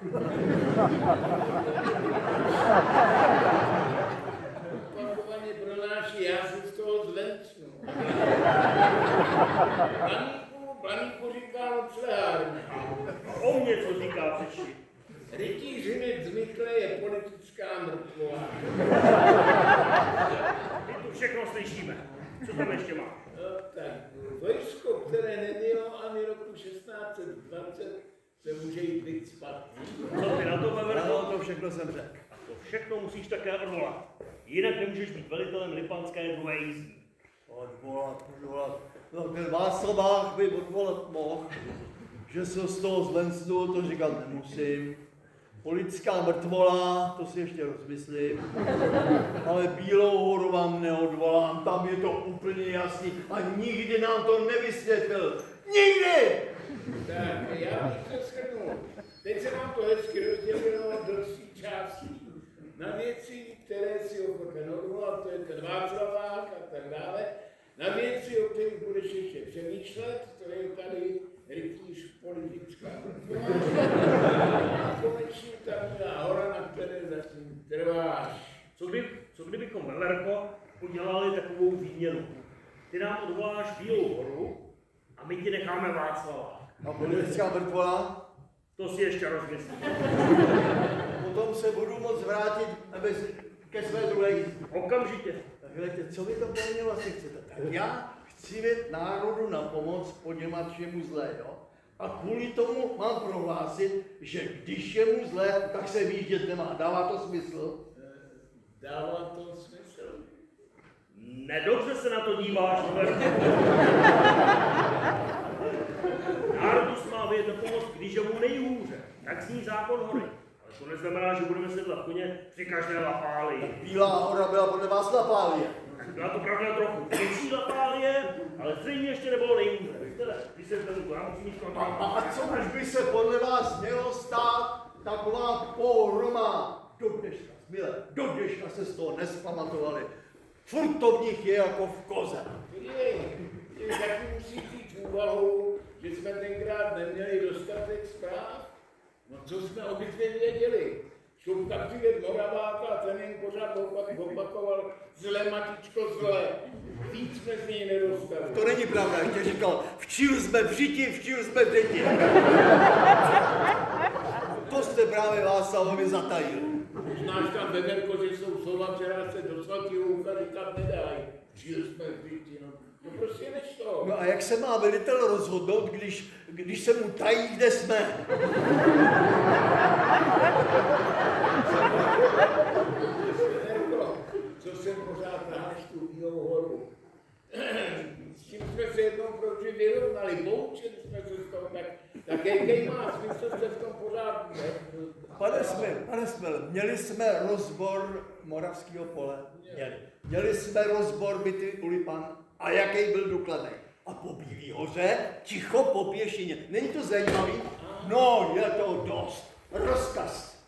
Opakovaně pronáší, já si z toho zvencnu. Blaníku, Blaníku říká noclehárně. O mě co říká přečti. Rytířinec Zmichle je politická mrtvá. My tu všechno slyšíme. Co tam ještě má? No tak, vojsko, které nemělo ani roku šestnáct set dvacet, se může jít vycpat. Co ty na to, Veverko? Ano, to všechno jsem řekl. A to všechno musíš také odvolat. Jinak nemůžeš být velitelem Lipanské druhé jízdní. Odvolat, odvolat. No ten Václavák by odvolat mohl. Že se z toho zvencnu, to říkat nemusím. Politická mrtvola, to si ještě rozmyslím. Ale Bílou horu vám neodvolám, tam je to úplně jasný. A nikdy nám to nevysvětlil. Nikdy! Tak, já bych to shrnul. Teď se nám to hezky rozdělilo do tří částí. Na věci, které si ochoten odvolat, to je ten Václavák a tak dále. Na věci, o kterých budeš ještě přemýšlet, to je tady rytíř politická. A konečně ta Bílá hora, na které zatím trváš. Co, kdy, co kdybychom, Velerko, udělali takovou výměnu? Ty nám odvoláš Bílou horu a my ti necháme Václava. A politická mrtvola? To si ještě rozmyslím. Potom se budu moct vrátit ke své druhé jízdě. Okamžitě. Tak hledajte, co vy to po mně vlastně chcete? Tak já chci vět národu na pomoc poněmat jemu zlé, jo? A kvůli tomu mám prohlásit, že když je mu zlé, tak se výjíždět nemá. Dává to smysl? Dává to smysl? Nedobře se na to díváš, Velerko. Národu se má vědět na pomoc, když je mu nejhůře. Tak zní zákon hory. Ale to neznamená, že budeme sedlat koně při každé lapálii. Bílá hora byla podle vás lapálie. Tak byla to pravda trochu větší lapálie, ale zřejmě ještě nebylo nejhůře. Když se to já musím mít A, a co až by se podle vás mělo stát taková pohroma? Do dneška, milé, do dneška se z toho nespamatovali. Furt to v nich je jako v koze. Podívej, ty taky musíš říct úvahu, že jsme tenkrát neměli dostatek zpráv. No co jsme obvykle věděli? Šupka přivěd Moraváka a ten jen pořád opakoval zle, matičko, zle. Víc jsme z něj nedostali. To není pravda, jak tě říkal, včil jsme v žiti, včil jsme v děti. To jste právě Václavovi zatajili. Znáš tam, Veverko, že jsou slova, která se do svatého ucha říkat nedají. Včil jsme v žiti, no. No prostě než to. No a jak se má velitel rozhodnout, když, když se mu tají, kde jsme? Veverko, co jsem pořád naháš tu Bílou horu. S tím jsme se jednou provždy vyrovnali, poučili jsme se z toho, tak, tak jaký má smysl se v tom pořád ne? Pane Smil, pane Smil, měli jsme rozbor Moravského pole. Měli. Měli jsme rozbor byty u Lipan. A jaký byl důkladný? A po Bílý hoře ticho po pěšině. Není to zajímavý? No, je to dost. Rozkaz.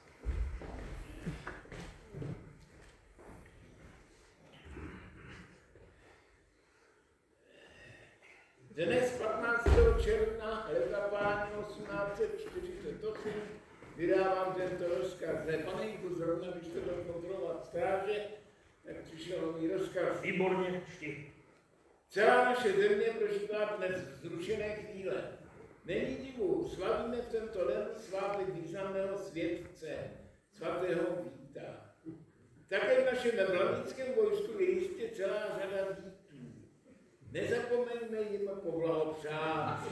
Dnes patnáctého června leta osmnáct set čtyřicet osm vydávám tento rozkaz. Ne, panenku, zrovna když to byl kontrolovat stráže, tak přišel nový rozkaz. Výborně, čti. Celá naše země prožívá dnes zrušené chvíle. Není divu, slavíme v tento den svátek významného světce, svatého Víta. Také v našem mladnickém vojsku je jistě celá řada vítů. Nezapomeňme jim poblahopřát.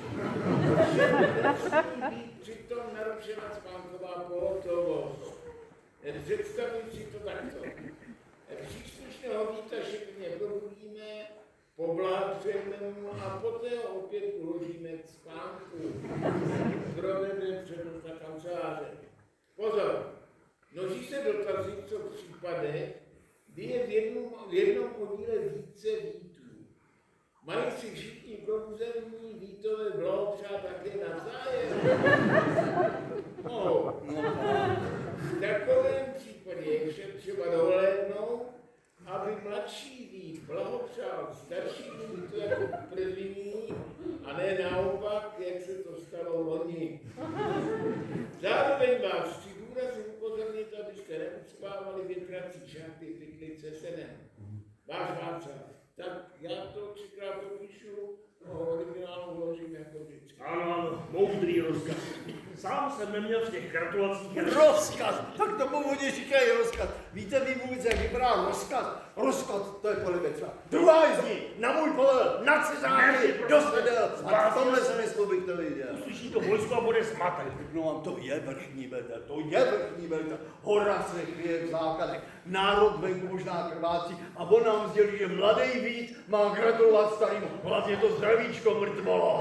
Nesmí být přitom narušena spánková pohotovost. Představuji si to takto. Příslušného Víta šetrně probudíme, poblahopřejeme mu a poté ho opět uložíme k spánku. Provede přednosta kanceláře. Pozor, množí se dotazy, co v případech, kdy je v jednom, v jednom podíle více vítů. Mají si všichni prozemní vítové blahopřát také navzájem? No, v takovém případě je třeba dohlédnout, aby mladší vít blahopřál starší vítu jako první a ne naopak, jak se to stalo loni. Zároveň vás chci důrazně upozornit, abyste neucpávali větrací šaty pěknice senem. Váš Václav. Tak já to třikrát popíšu, no, originálu vložím jako vždycky. Ano, ano, moudrý rozkaz. Sám jsem neměl v těch gratulacích. Rozkaz! Tak to původně říkají rozkaz. Víte vy vůbec, jak vypadá rozkaz? Rozkaz, to je podle mě třeba druhá jízdní, na můj povel, na cizáky, do sedel. A v tomhle smyslu bych to viděl. Uslyší to vojsko a bude zmatek. No vám to je vrchní velitel, to je vrchní velitel. Hora se kryje v základech, národ venku možná krvácí a on nám sdělí, že mladý Vít má gratulovat starým, hlavně to zdravíčko mrtvolo.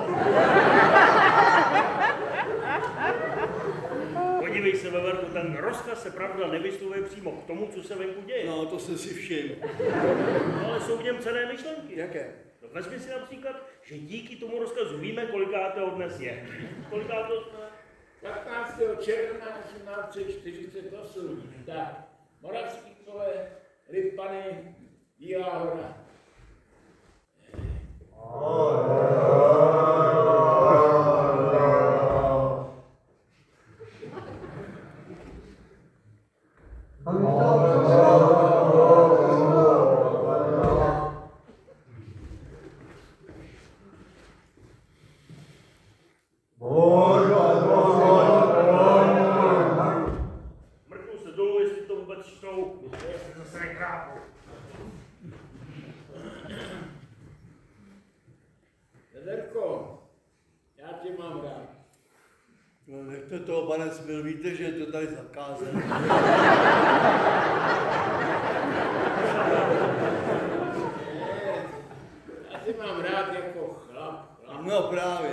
Podívej se, Veverku, ten rozkaz se pravda nevyslovuje přímo k tomu, co se venku děje. No, to jsem si všiml. No, ale jsou v něm cenné myšlenky. Jaké? Vezmi si například, že díky tomu rozkazu víme, kolikátého dnes je. Kolikátého jsme? patnáctého června osmnáct set čtyřicet osm. Tak, Moravský pole, Rypany, Bílá hora. Mrknu se dolů, jestli to vůbec čtou. Já se zase nekrápu. Federko, já tě mám rád. No nechte toho, pane Smil, víte, že je to tady zakázané. Já tě mám rád jako chlap. chlap. No právě.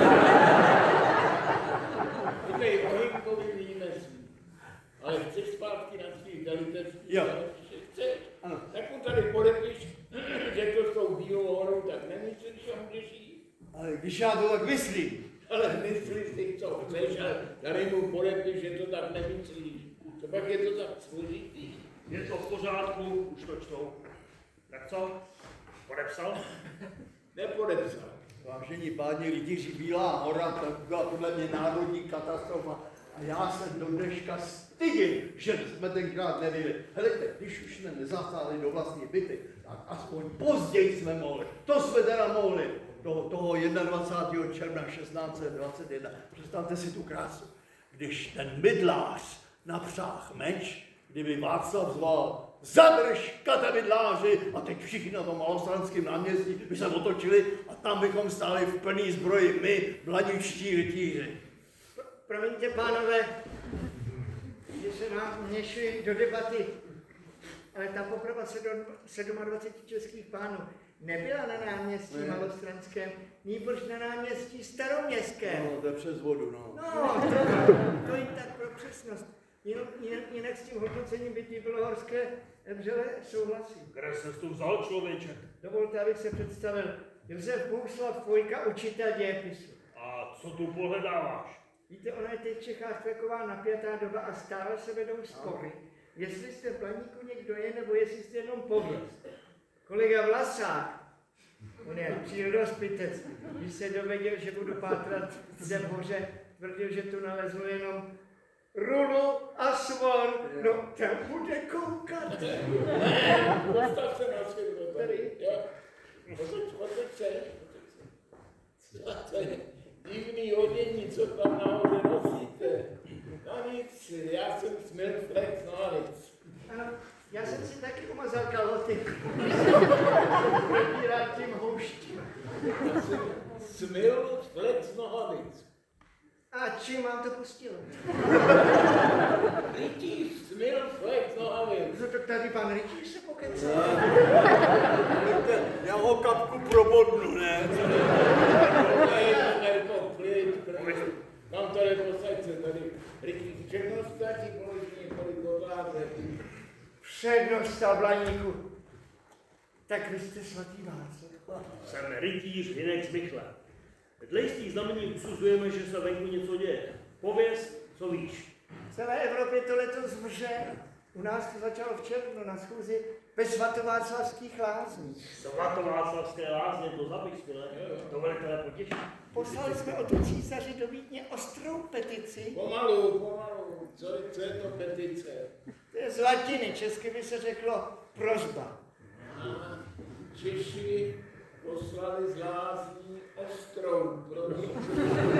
Říkej, Ohymkovi víme si. Ale chceš zpátky na svých velitelských? Jo. Chceš? Ano. Tak mu tady podepiš, že to s tou Bílou horou tak nemyslíš, že můžeš jít. Ale když já to tak myslím. Ale myslíš si, co chceš, ale tady mu podepiš, že to tak nemyslíš. To pak je to tak složitý. Je to v pořádku, už to čtou. Tak co? Podepsal? Nepodepsal. Vážení páni rytíři, Bílá hora, to byla podle mě národní katastrofa. A já se do dneška stydím, že jsme tenkrát nevěděli. Helejte, když už jsme nezasáhli do vlastní byty, tak aspoň později jsme mohli. To jsme teda mohli. Toho, toho dvacátého prvního června šestnáct set dvacet jedna. Představte si tu krásu. Když ten mydlář napřáhl meč, kdyby Václav zval zadrž kata mydláři a teď všichni na tom Malostranském náměstí by se otočili a tam bychom stáli v plný zbroji my, blaničtí rytíři. Promiňte, pánové, že se nám měšuji do debaty, ale ta poprava dvaceti sedmi českých pánů nebyla na náměstí Ne. Malostranském, nýbrž na náměstí Staroměstském. No, to je přes vodu, no. No, to, to jim tak pro přesnost. Jinak, jinak, jinak s tím hodnocením bytí Bělohorské vřele souhlasím. Kde ses tu vzal, člověče? Dovolte, abych se představil. Josef Bohuslav Chvojka, učitel dějepisu. A co tu pohledáváš? Víte, ona je teď v Čechách taková napjatá doba a stále se vedou spory. Jestli jste v Blaníku někdo je, nebo jestli jste jenom pověst. Kolega Vlasák, on je přírodospitec, když se dověděl, že budu pátrat zde v hoře, tvrdil, že tu nalezl jenom rulu a svor. No, tam bude koukat. Postav se na svým Tady. jo. Posaď, posaď se. To je divný odění, co tam nahoře nosíte. No nic, já jsem Smil Flex Nohavic. Ano, já jsem si taky umazal kalhoty. Probírám tím houštím. Já jsem Smil Flex Nohavic. A čím vám to pustilo? Rytíř Smil Flex Nohavic. No to tady pan Rytíř se pokecá. Já ho kapku probodnu, ne? Mám tady posaďce, tady Rytíř, všechno stačí, položí několik otázek. Přednost Blaníku. Tak vy jste svatý Václav. Jsem rytíř Hinek z Michle. Dle jistých znamení usuzujeme, že se venku něco děje. Pověz, co víš. V celé Evropě to letos vře. U nás to začalo v červnu na schůzi ve svatováclavských lázních. Svatováclavské lázně, to zapiš, Smile. To velitele potěší. Poslali jsme o tu císaři do Vídně ostrou petici. Pomalu, pomalu, co je, co je to petice? To je z latiny, česky by se řeklo prosba. A Češi poslali z lázní ostrou prozbu.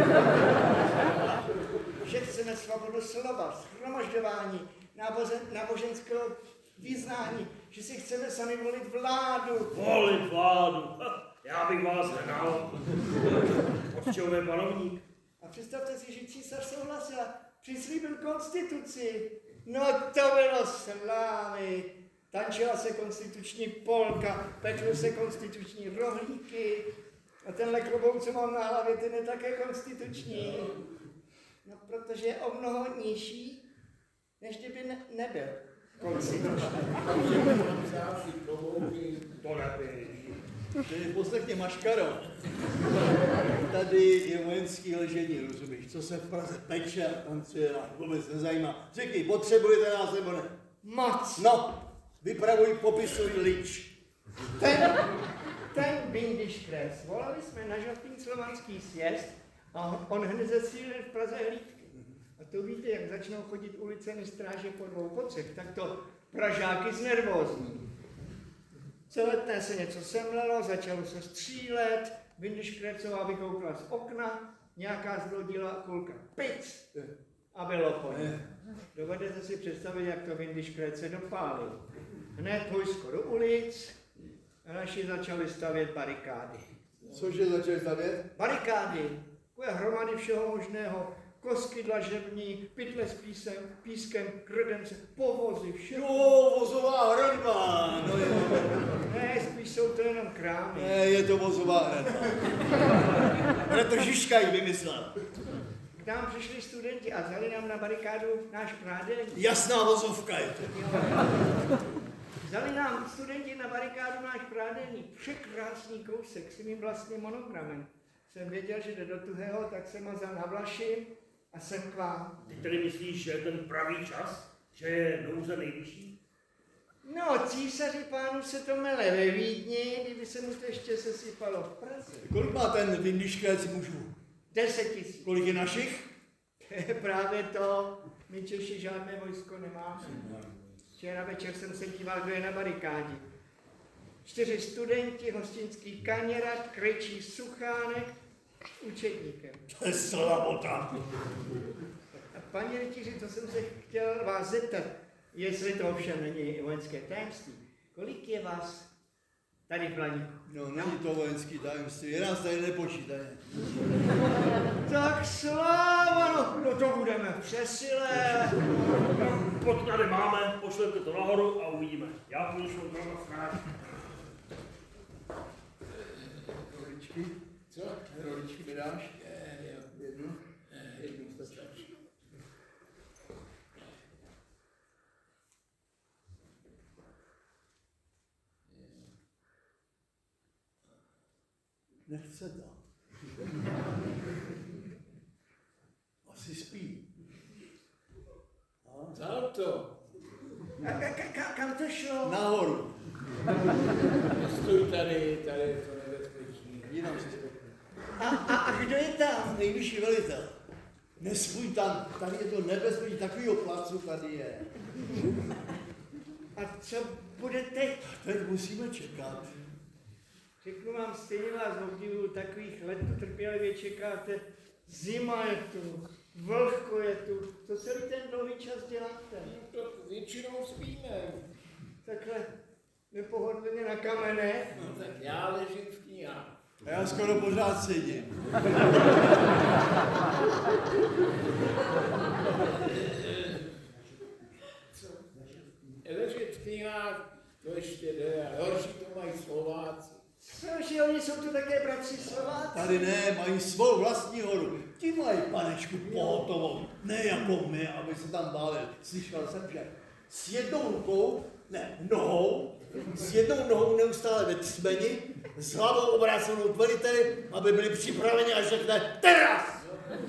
Že chceme svobodu slova, shromažďování, nábozen, náboženského vyznání, že si chceme sami volit vládu. Volit vládu. Ha, já bych vás hnal. Odčeluje panovník. A představte si, že císař souhlasil, přislíbil konstituci. No to bylo slávy. Tančila se konstituční polka, pekly se konstituční rohlíky. A tenhle klobouk, co mám na hlavě, ten je také konstituční. No, protože je o mnoho nižší, než kdyby ne- nebyl konstituční. Takže mám září klobouky. To nevíš. Tedy poslechně Maškaro. Tady je vojenský ležení, rozumíš? Co se v Praze peče a tancuje, nás vůbec nezajímá. Řekni, potřebujete nás nebo ne? Moc. No, vypravuj, popisuj lič. Ten, ten Bindiškres. Volali jsme na žlutý slovanský sjezd a on hned zesílil v Praze hlídky. A to víte, jak začnou chodit ulicemi stráže po dvou po třech, tak to Pražáky znervózní. Celetné se něco semlelo, začalo se střílet, Bindiškrecová vykoukla z okna, nějaká zblodila kulka pic a bylo po ní. Dovedete si představit, jak to Bindiškrece dopálil. Hned vojsko do ulic a naši začali stavět barikády. Cože začali stavět? Barikády, takové hromady všeho možného, kosky dlažební, pytle s písem, pískem, kredence, povozy, všechno. Jo, vozová hradba. No je. Ne, spíš jsou to jenom krámy. Ne, je to vozová hradba. Ale to Žižka jí vymyslel. K nám přišli studenti a vzali nám na barikádu náš prádeň. Jasná vozovka je to. Vzali nám studenti na barikádu náš prádeň. Překrásný kousek s mým vlastním monogramem. Jsem věděl, že jde do tuhého, tak jsem mazal na vlaši a jsem k vám. Ty tedy myslíš, že je ten pravý čas? Že je nouze nejvyšší? No, císaři pánu se to mele ve Vídni, kdyby se mu to ještě sesypalo v Praze. Kolik má ten Bindiškrec mužů? Deset tisíc. Kolik je našich? Právě to, my Češi žádné vojsko nemáme. Včera večer jsem se díval, kdo je na barikádě. Čtyři studenti, hostinský Kaněrat, Krejčí Suchánek, učedníkem. To je slavota. A paní rytíři, to jsem se chtěl vás zeptat, jestli to ovšem není vojenské tajemství. Kolik je vás tady v Blaníku? No, není to vojenský tajemství, je nás tady nepočítají. Tak sláva, no, no to budeme v přesile. Podklady máme, pošlete to nahoru a uvidíme. Já půjdu na stráž. Roličky? Co? Roličky mi dáš? Je, jo. Jednu? Jednu stačí. Nechce to. Asi spí. Vzal to. A ka, ka, ka, kam to šlo? Nahoru. Stůj tady, tady je to nebezpečí. Jinam si spekne. A, a, a kdo je tam? Nejvyšší velitel. Nesvůj tam, tady je to nebezpečí, takovýho placu tady je. A co bude teď? Teď musíme čekat. Řeknu vám, stejně vás obdivuju, takových let tu trpělivě čekáte. Zima je tu, vlhko je tu, co celý ten dlouhý čas děláte? No to většinou spíme. Takhle nepohodlně na kamene. No tak já ležím v knihách. A já skoro pořád sedím. Co? Ležet v knihách, to ještě jde, a horší to mají Slováci. Cože, oni jsou tu také bratři Slováci? Tady ne, mají svou vlastní horu. Ti mají panečku pohotovou, ne jako my, aby se tam bálili. Slyšel jsem, že s jednou rukou, ne, nohou, s jednou nohou neustále ve třmeni, s hlavou obrácenou k veliteli, aby byli připraveni, až řekne teraz!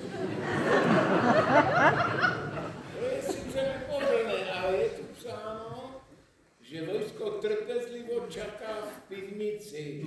To je sice nepohodlné, ale je tu psáno, že vojsko trpězlivo čaká v pivnici.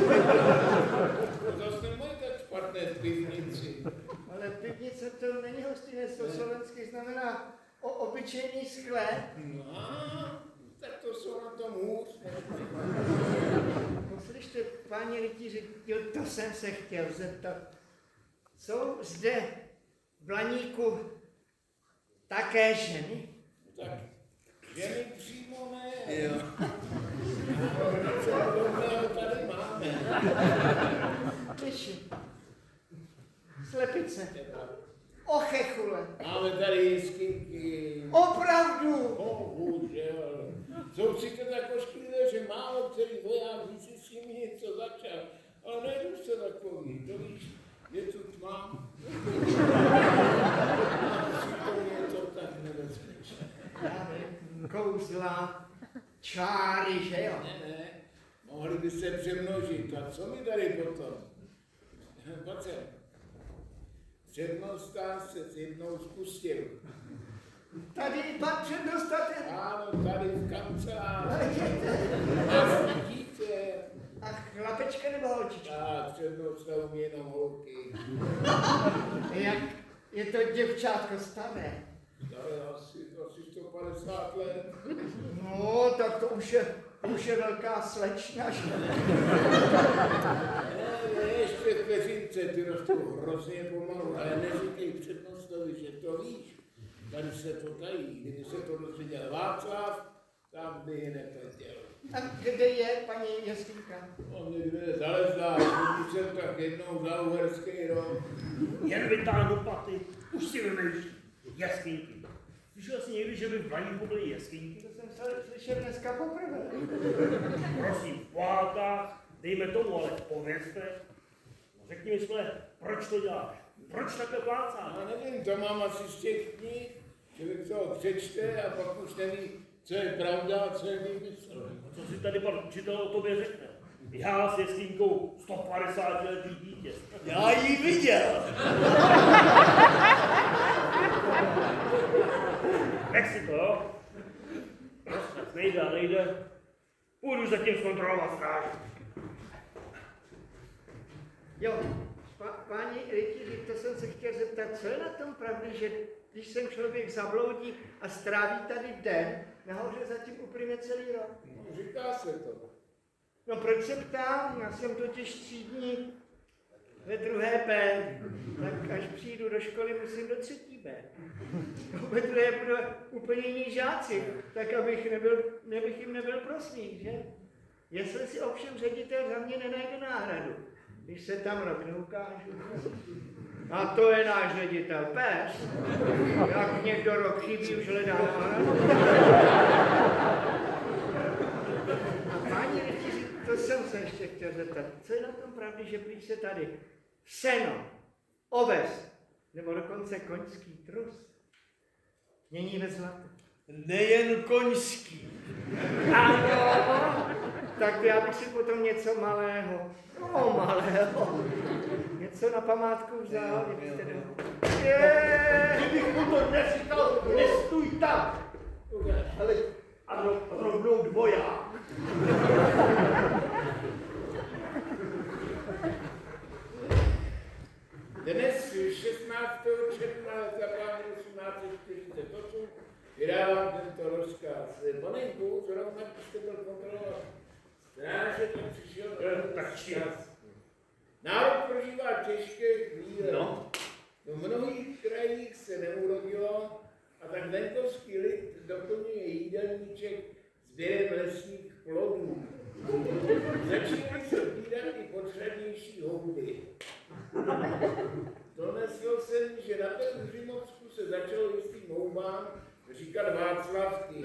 To zase nemůže tak špatné v pivnici. Ale pivnice to není hostinec, to slovensky znamená o obyčejný sklep. No, tak to jsou na tom hůř. Poslyšte, páni rytíři, jo, to jsem se chtěl zeptat. Jsou zde v Blaníku také ženy? Tak ženy přímo ne. Jo. Něco podobného tady máme. Tyši. Slepice. Ochechule. Máme tady jeskynky. Opravdu. Bohužel. Jsou si to tak ošklivé, že málo který voják by si s nimi něco začal. Ale nejdu se takový, to víš, je tu tma. Je to tak nebezpečné. Já vím, kouzla, čáry, že jo? Ne, ne, Mohli by se přemnožit. A co mi tady potom? Pojď sem. Přednosta se s jednou spustil. Tady pan přednosta ten... Ano, tady v kanceláři. A vidíte. A chlapečka nebo holčička? A přednosta umí jenom holky. Jak je to děvčátko staré? Tady asi, asi sto padesát let. No, tak to už je, to už je velká slečna. Ne, ne, ještě v peřince, ty rostou hrozně pomalu, ale neříkej přednostovi, že to víš. Tady se to tají, kdyby se to dozvěděl Václav, tam by je nepletěl. A kde je paní Jestýnka? On někde zalezá, když jsem tak jednou za Uherský rok. Jen vytáhnu paty, už si vymýšlí. Jaskýnky. Slyšel jsi někdy, že by v Blaníku byly jaskýnky? To jsem slyšel dneska poprvé. Prosím, v pohádkách, dejme tomu, ale v pověstech. Řekni mi své, proč to děláš? Proč takhle plácáš? Já nevím, to mám asi z těch knih, člověk to přečte a pak už neví, co je pravda a co je výmysl. A co si tady pan učitel o tobě řekne? Já s Jestýnkou sto padesát letý dítě. Já ji viděl. Nech si to, jo? Tak nejde a nejde. Půjdu zatím zkontrolovat stráži. Jo, pa, páni rytíři, to jsem se chtěl zeptat, co je na tom pravdy, že když sem člověk zabloudí a stráví tady den, nahoře zatím uplyne celý rok? No, říká se to. No proč se ptám? Já jsem totiž tří dní ve druhé B, tak až přijdu do školy, musím do třetí B. No, ve druhé budou úplně jiní žáci, tak abych, nebyl, nebych jim nebyl prosmích, že? Jestli si ovšem ředitel za mě nenajde náhradu, když se tam rok neukážu. A to je náš ředitel, pes. Jak někdo rok chybí, už hledá náhradu. A páni rytíři, to jsem se ještě chtěl zeptat. Co je na tom pravdy, že prý se tady seno, oves, nebo dokonce koňský trus mění ve zlato? Nejen koňský. Ano, tak já bych si potom něco malého, no malého, něco na památku vzal, kdybyste ne... Kdybych mu to neříkal, nestůj tam. Ale a rovnou dvoják. Dnes šestnáctého června za osmnáct set čtyřicet osm vydávám tento rozkaz. Panenku, zrovna když jste byl kontrolovat stráže, tak přišel tak rozkaz. Národ prožívá těžké chvíle. No. V mnohých krajích se neurodilo a tak venkovský lid doplňuje jídelníček sběrem lesních plodů. Začínají se sbírat i potřebnější houby. Donesl jsem, že na Pelhřimovsku se začalo jistým houbám říkat Václavky.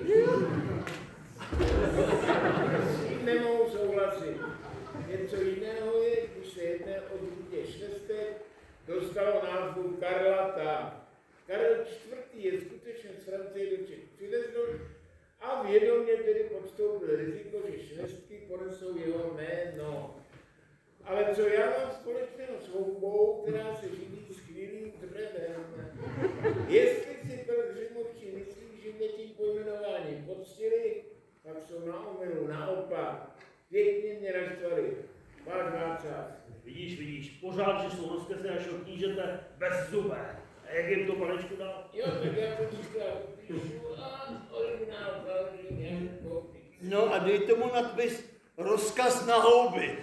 S tím nemohu souhlasit. Něco jiného je, když se jedné o dítě šestek dostalo názvu Karlata. Karel čtvrtý je skutečně z Francie do Čech přivezl a vědomě tedy podstoupil riziko, že švestky ponesou jeho jméno. Ale co já mám společného s houbou, která se živí skvělým dřevem? Jestli si Pelhřimovči myslí, že mě tím pojmenováním poctili, tak jsou na omylu, naopak. Pěkně mě naštvali. Váš Václav. Vidíš, vidíš, pořád, že jsou rozkazy našeho knížete bez zubé. A jak jim to panečku dal? Jo, tak já to říkám, píšu a originál Pelhřim jako... No a dejte mu nadpis rozkaz na houby.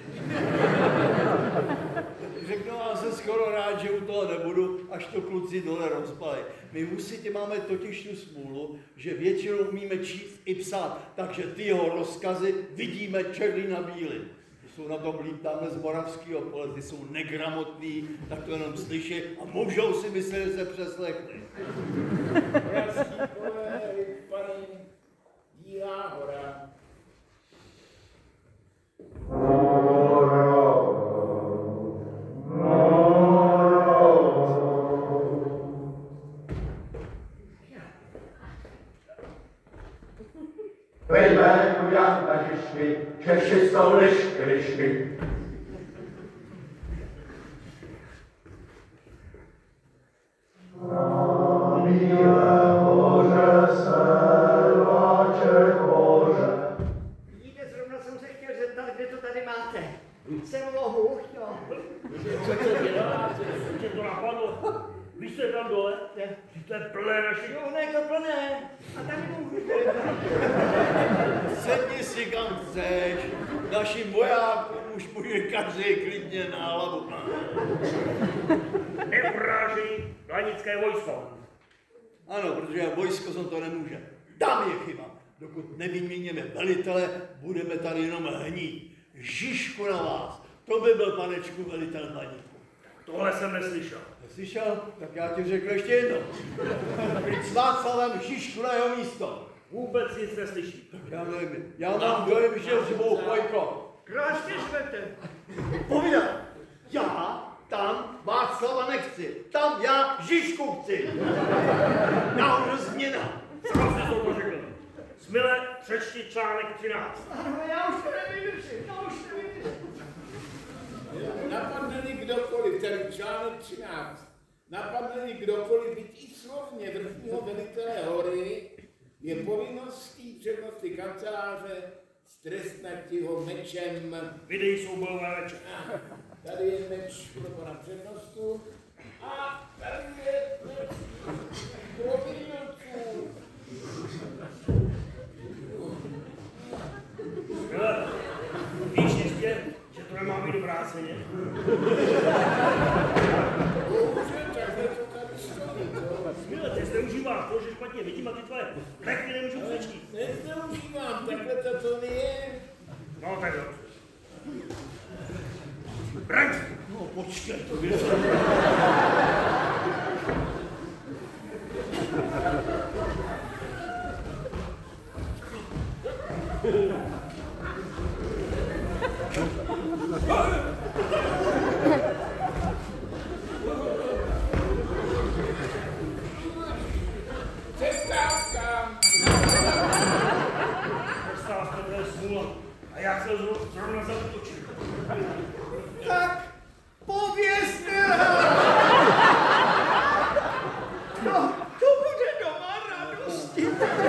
Řeknu, já jsem skoro rád, že u toho nebudu, až to kluci dole rozpali. My husitě máme totiž tu smůlu, že většinou umíme číst i psát, takže ty jeho rozkazy vidíme černý na bílý. Jsou na tom líp tamhle z Moravského pole, ty jsou negramotný, tak to jenom slyší a můžou si myslet, že se přeslechli. Moravský pole, vypadný, Bílá hora. Ve jménu Jana Žižky, Češi jsou lišky, lišky. Na bílé hoře serváček hoře. Vidíte, zrovna jsem se chtěl zeptat, kde to tady máte. Jsem lohuch, jo. Co to děláte? Mě to napadlo. Víš, co je tam dole? To je plné našich... Jo, ne, to plné. A tady můžete. Sedni si kam chceš, našim vojákům už může každý klidně na hlavu. Neuráží Lanické vojsko. Ano, protože vojsko za to nemůže. Tam je chyba. Dokud nevyměníme velitele, budeme tady jenom hnít. Žižku na vás. To by byl, panečku, velitel Baníku. Tohle jsem neslyšel. Neslyšel? Tak já ti řeknu ještě jedno. Teď s Václavem Žižku na jeho místo. Vůbec nic neslyším. Já nevím. Já mám dojem, že řvou pojko. Krásně žvete. Povídám. Já tam Václava nechci. Tam já Žižku chci. Nahoře změna. Samozřejmě jsem to řekl. Smile, přečti článek třináct. Ano, já už to nevydržím, já už to nevydržím. Napadne-li kdokoliv, tady článek třináct, napadne-li kdokoliv, byť i slovně vrchního velitele hory, je povinností přednosti kanceláře stresnati ho mečem. Vydej soubojové meče. Tady je meč pro pana přednostu a tady je meč pro výrobců. Hele, víš jistě, že to nemá být obráceně? Bohužel, takhle to tady stojí, to. Smile, ty zneužíváš to, že špatně vidím a ty tvoje plechy nemůžu přečíst. Nezneužívám, takhle to to je. No tak dobře. Branč! No počkej, to je. Přestávka! Přestávka, to je smůla. A já se zrovna zaútočil. Tak, povězte! No, to bude doma radosti.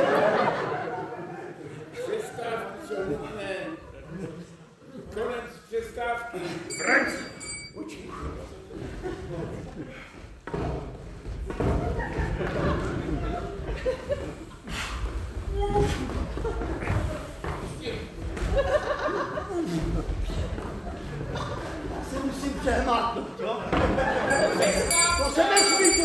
Přestávky jsou nutné. Konec přestávky. Branč! Učí. Se musím přehmátnout, jo? To se nesmí.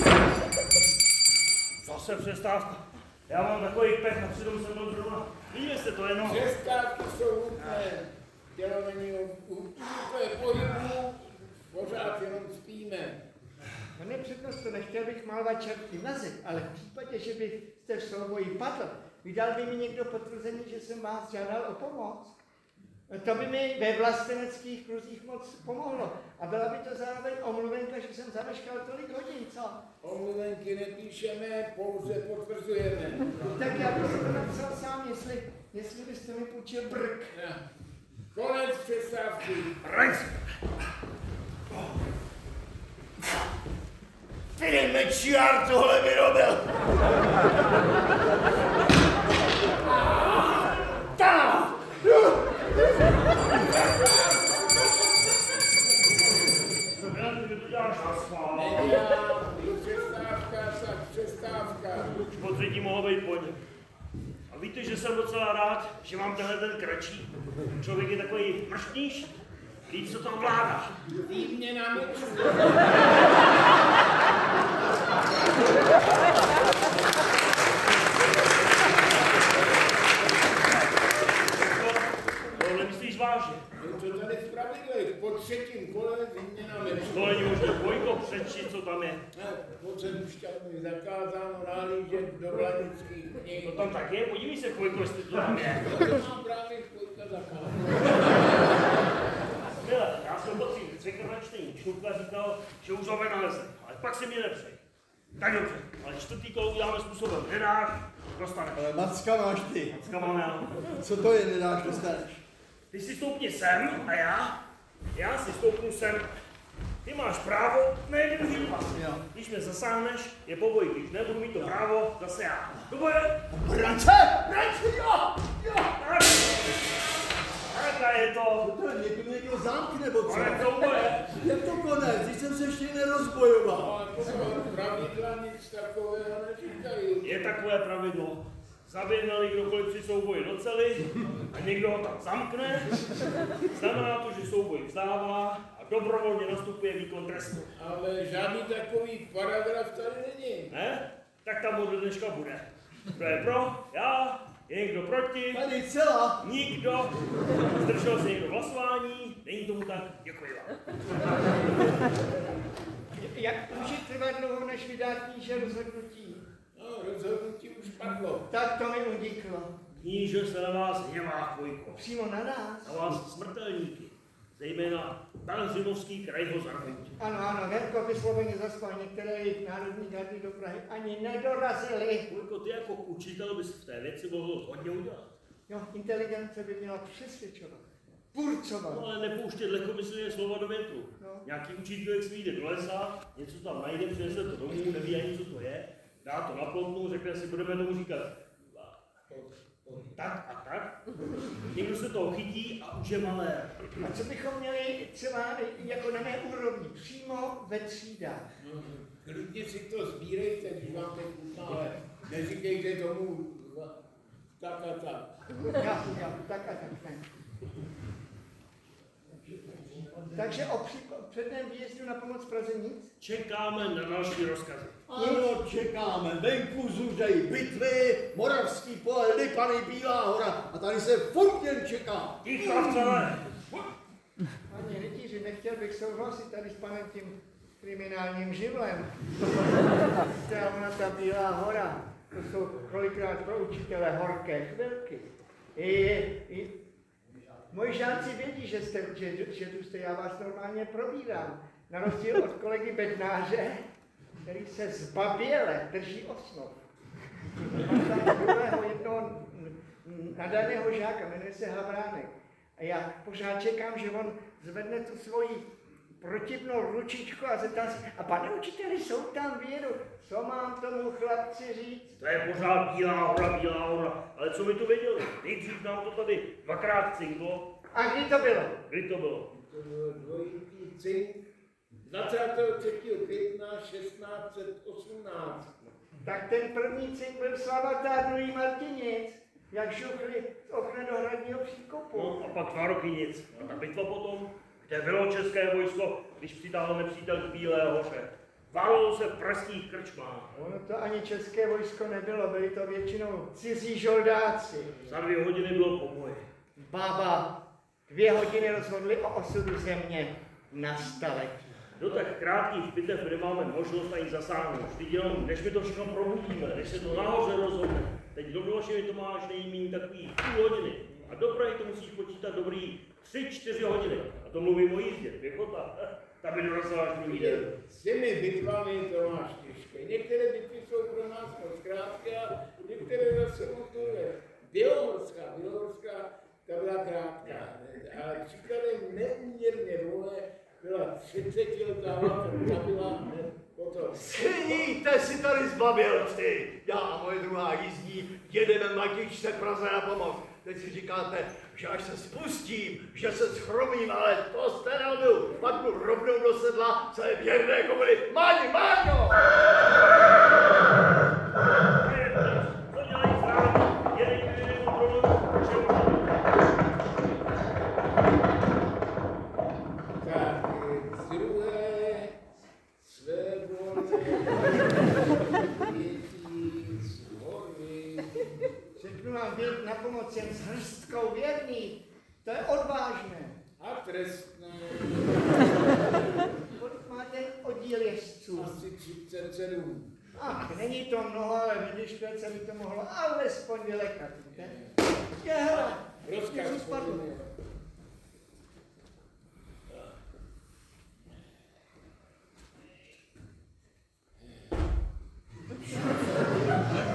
Zase přestávka. Já mám takový pech a přitom se mnou zrovna. Vidíte se to jenom. Přestávky jsou nutné. Tělo není úplně pohybu, pořád jenom spíme. Pane přednosto, nechtěl bych malovat čertí mlazit, ale v případě, že byste v souboji padl, vydal by mi někdo potvrzení, že jsem vás žádal o pomoc. To by mi ve vlasteneckých kruzích moc pomohlo. A byla by to zároveň omluvenka, že jsem zameškal tolik hodin, co? Omluvenky nepíšeme, pouze potvrzujeme. Tak já bych si to napsal sám, jestli, jestli byste mi půjčil brk. Ja. Konec přestávky. Branč! Ty mečiár tohle vyrobil! Tam! Ty to děláš na schvál. Nedělám, přestávka, tak přestávka. Už po třetí mohlo být po něm. A víte, že jsem docela rád, že mám tenhle ten kratší. Člověk je takový mrštnější. Víc, co tam vládá. Výměna mečů. Tohle myslíš vážně? Je to tady v pravidlech, po třetím kole výměna mečů. To není možné. Bojko, přečti, co tam je. Po Sedmšťanu je zakázáno nahlížet do Blanických knih. To tam tak je? Podívej se, Bojko, jestli to tam je. To mám právě Chvojka zakázáno. Mile, já jsem po tvým třikrát na čtení. Čurka říkal, že už ho vynalezli, ale pak si mě nepřej. Tak dobře, ale čtvrtý kolo uděláme způsobem. Nedáš, dostaneš. Ale macka máš ty. Macka mám já. Co to je, nedáš, dostaneš? ty si stoupni sem a já, já si stoupnu sem. Ty máš právo na jeden výpas. Když mě zasáhneš, je poboj, když nebudu mít to právo, zase já. Do boje! Brance! Brance, jo! Jo! Jaká je to? To je někdo někdo zamkne, nebo co? Konec souboje. Je to konec, když jsem se ještě nerozbojoval. Ale pozor, pravidla nic takového neříkají. Je takové pravidlo. Zaběhnali kdokoliv při souboji do cely a někdo ho tam zamkne. Znamená to, že souboj vzdává a dobrovolně nastupuje výkon trestu. Ale žádný takový paragraf tady není. Ne? Tak tam od dneška bude. Kdo je pro? Já. Je někdo proti? Tady celá. Nikdo. Zdržel se někdo v hlasování? Není tomu tak? Děkuji vám. Jak může trvat dlouho, než vydá kníže rozhodnutí? No, rozhodnutí už padlo. Tak to mi uniklo. Kníže se na vás hněvá, Chvojko. Přímo na nás? Na vás smrtelníky. Zejména Belzimovský kraj ho zarmutí. Ano, ano, Verko vysloveně zaspal, některé jejich národní gardy do Prahy ani nedorazily. Chvojko, ty jako učitel bys v té věci mohl hodně udělat. Jo, inteligence by měla přesvědčovat, purcovat. No ale nepouštět lehkomyslně slova do větru. No. Nějaký učítek si vyjde do lesa, něco tam najde, přinese to domů, neví ani, co to je, dá to na plotnu, řekne si, budeme tomu říkat tak a tak. Někdo se toho chytí a už je malé. A co bychom měli třeba jako na mé úrovni, přímo ve třídách? No, klidně si to sbírejte, když vám to chutná, ale neříkejte tomu tak a tak. Já, já, tak a tak ne. Takže o předném výjezdu na pomoc Praze nic? Čekáme na další rozkazy. Ano, čekáme. Venku zuřejí bitvy, Moravský pole, Lipany, Bílá hora. A tady se furt jen čeká. Ticho v celé. Ani rytíři, nechtěl bych souhlasit tady s panem tím kriminálním živlem. Ta, ta Bílá hora, to jsou kolikrát pro učitele horké chvilky. I, i, moji žáci vědí, že, jste, že, že tu jste, já vás normálně probírám. Na rozdíl od kolegy Bednáře, který se zbaběle drží osnov. Mám tam druhého jednoho nadaného žáka, jmenuje se Havránek. A já pořád čekám, že on zvedne tu svoji protivnou ručičku a zeptá se, a pane učiteli, jsou tam vědu, co mám tomu chlapci říct? To je pořád Bílá hora, Bílá hora. Ale co mi tu věděli? Nejdřív nám to tady dvakrát cinklo. A kdy to bylo? Kdy to bylo? To bylo dvojitý cink dvacátého třetího května šestnáct set osmnáct. Tak ten první cink byl Svavatá, druhý Martinic, jak šuchli z okna do hradního příkopu. No a pak dva roky nic. A ta bitva potom, kde bylo české vojsko, když přitáhl nepřítel k Bílé hoře. Válilo se v pražských krčmách. Ono to ani české vojsko nebylo, byli to většinou cizí žoldáci. Za dvě hodiny bylo poboj. Baba, dvě hodiny rozhodli o osudu země na staletí. Do tak krátkých bitev nemáme možnost ani zasáhnout. Vždyť jenom, než my to všechno probudíme, než se to nahoře rozhodne. Teď do Miloševy to máš nejméně takový půl hodiny. A do Prahy to musíš počítat dobrý tři, čtyři hodiny. A to mluvím o jízdě, pěchota. Tam by dorazila až druhý den. S těmi bitvami to máš těžké. Některé bitvy jsou pro nás moc krátké a některé zase moc dlouhé. Bělohorská, Bělohorská, ta byla krátká. Ale příkladem neúměrně dlouhé byla třicetiletá válka, ta byla hned potom. Schyníte si tady zbabělci! Já a moje druhá jízdní jedeme matičce Praze na pomoc. Teď si říkáte, že až se spustím, že se schromím, ale to jste nebyl. Pak jdu rovnou do sedla, co je věrné komedy. Máni, Máňo! Co dělají zrád? Jedej, jedej, kontroluji. Tak, druhé své vole dětí z hory. Řeknu vám věd na pomoc jen s hrstkou věrných. To je odvážné. A trestné Kolik má ten oddíl jezdců? asi třicet sedm. Ach, není to mnoho, ale vidíš, se by to mohlo alespoň vylekat. víte? Je, hele, Rozkaz něco spadlo. podle.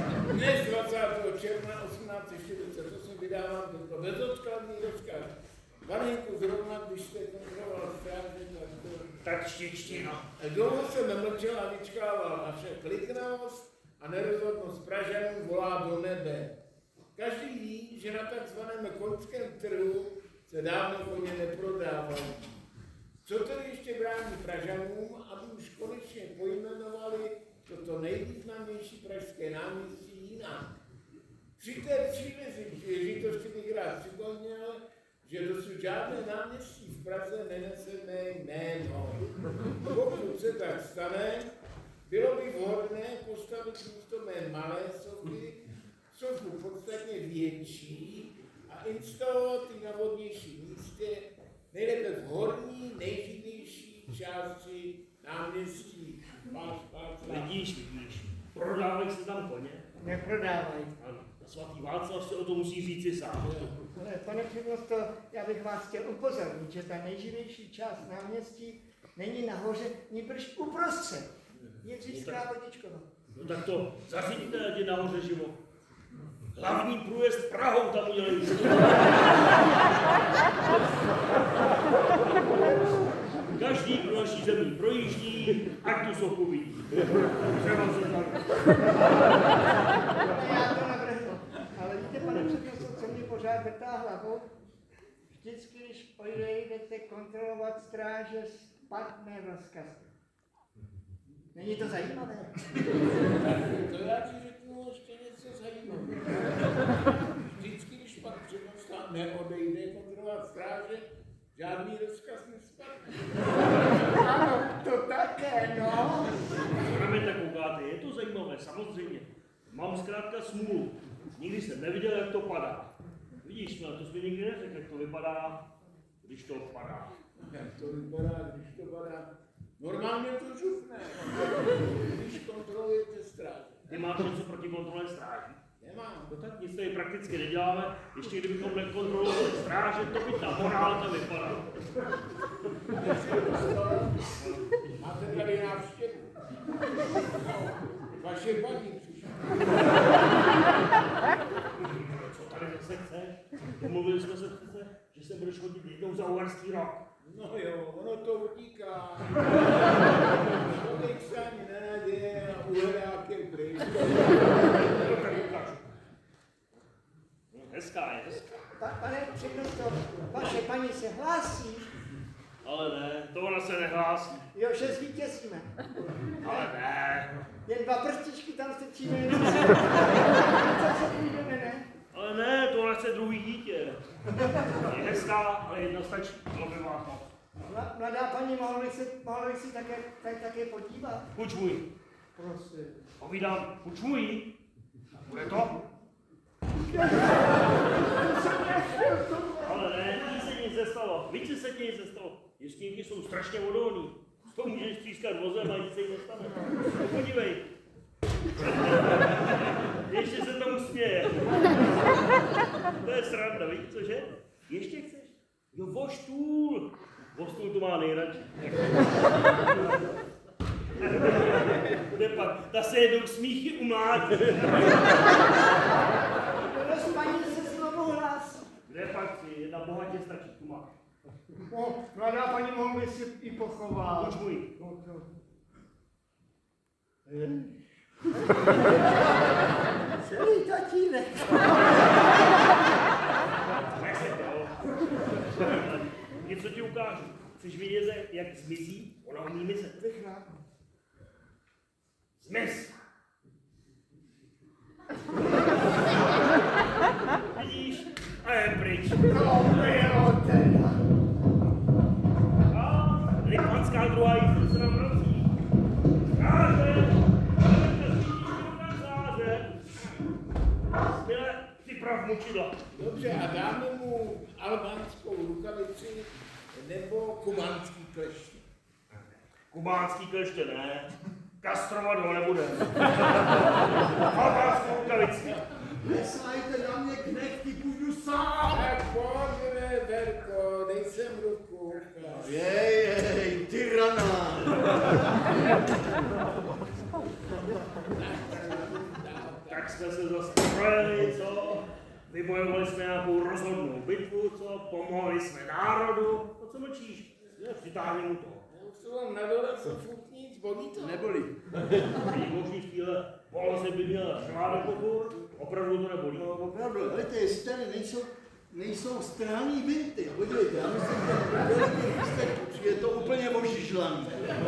Dnes dvacátého června osmnáct set čtyřicet osm vydávám tento bezodkladný rozkaz. Panenku zrovna, když jste kontroloval stráže, tak to... Tak čtěčtina. Dlouho jsem nemlčel a vyčkával, a však kliknavost a nerozhodnost Pražanů volá do nebe. Každý ví, že na takzvaném koňském trhu se dávno koně neprodávají. Co tedy ještě brání Pražanům, aby už konečně pojmenovali toto nejvýznamnější pražské náměstí jinak? Při té příležitosti bych rád připomněl, že dosud žádné náměstí v Praze nenese mé jméno. Pokud se tak stane, bylo by vhodné postavit místo mé malé sochy sochu podstatně větší a instalovat ji na vhodnějším místě, nejlépe v horní, nejživnější části náměstí. Páš, páš, Vidíš, vidíš, prodávají se tam koně? Neprodávají. Ano, na svatý Václav si o to musí říci sám. Ale pane přednosto, já bych vás chtěl upozornit, že ta nejživější část náměstí není nahoře, nýbrž uprostřed. Jindřišská Vodičkova. No tak to zaříďte, ať je nahoře živo. Hlavní průjezd Prahou tam udělají. Každý pro naší zemí projíždí, ať tu sochu vidí. Třeba se tam. Já to navrhnu. Ale víte, pane přednosto, co mě pořád vrtá hlavou? Vždycky, když pojedete kontrolovat stráže, spadne rozkaz. Není to zajímavé? To já ti řeknu ještě něco zajímavého. Vždycky, když pak přednosta neodejde kontrolovat stráže, žádný rozkaz nespadne. Ano, to také, no. Na mě tak koukáte, je to zajímavé, samozřejmě. Mám zkrátka smůlu. Nikdy jsem neviděl, jak to padá. Vidíš, no, to jsi mi nikdy neřekl, jak to vypadá, když to padá. Jak to vypadá, když to padá? Normálně to žufne, když kontrolujete stráže. Ty máš něco proti kontrole stráží? Nemám. No tak nic tady prakticky neděláme, ještě kdybychom nekontrolovali stráže, to by ta morálka vypadala. Máte tady návštěvu. Vaše paní přišla. Co tady zase chceš? Domluvili jsme se přece, že se budeš chodit jednou za uherský rok. No jo, ono to utíká. Člověk se ani nenaděje a uherák je pryč. No tak ukážu. No, hezká je, hezká. Pa, pane přednosto, vaše paní se hlásí. Ale ne, to ona se nehlásí. Jo, že zvítězíme. Ale ne. Jen dva prstičky tam strčíme. Co se půjdeme, ne? Ale ne, to ona chce druhý dítě. Je hezká, ale jedna stačí. To by vás moc. Mla- Mladá paní, mohli si, mohli si také, tak, také podívat? Půjč můj. Prosím. Povídám, půjč můj. Bude to? Ale ne, ní se nic nestalo. Víc se ti nic nestalo. Jistínky jsou strašně odolný. S toho můžeš střískat vozem a nic se jí nestane. No, podívej. Ještě se tomu směje. To je sranda, víš, cože? Ještě chceš? Jo, voštůl. Voštůl to má nejradši. Kde pak? Ta se jednou smíchy umlátí. Proč paní se znovu hlásí? Kde pak si? Jedna bohatě stačí, tu má. No, mladá paní, mohli si i pochovat. Půjč můj. No, to... Celý tatínek. Nech se to. Něco ti ukážu. Chceš vidět, jak zmizí? Ona umí mizet. Rychle. Zmiz! Vidíš? A je pryč. No, bylo teda. A lipanská druhá jízda se nám vrací. Stráže! Zbyle, ty prav mučidla. Dobře, a dáme mu albánskou rukavici nebo kubánský klešť. Kubánský kleště ne. Kastrovat ho nebude. Albánskou rukavici. Neslajte na mě knechty, půjdu sám. Tak pojďme, Verko, dej sem ruku. Jej, jej, tyrana. Tak jsme se zase projeli, co? Vybojovali jsme nějakou rozhodnou bitvu, co? Pomohli jsme národu. No co mlčíš? Přitáhni mu to. Já už to vám na dole, co furt nic, bolí to? Nebolí. Není možný v téhle poloze by měl řvát pokud, opravdu to nebolí. No, opravdu, ale ty stany nejsou, nejsou strání binty. Podívejte, já myslím, že je to úplně ožižlaný.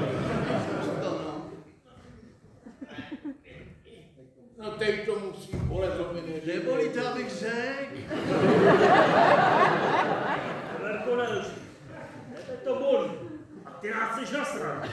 No teď to musí bolet, to mi neříkej. Nebolí to, abych řekl. Verko nelží. Teď to bolí. A ty nás chceš nasrat.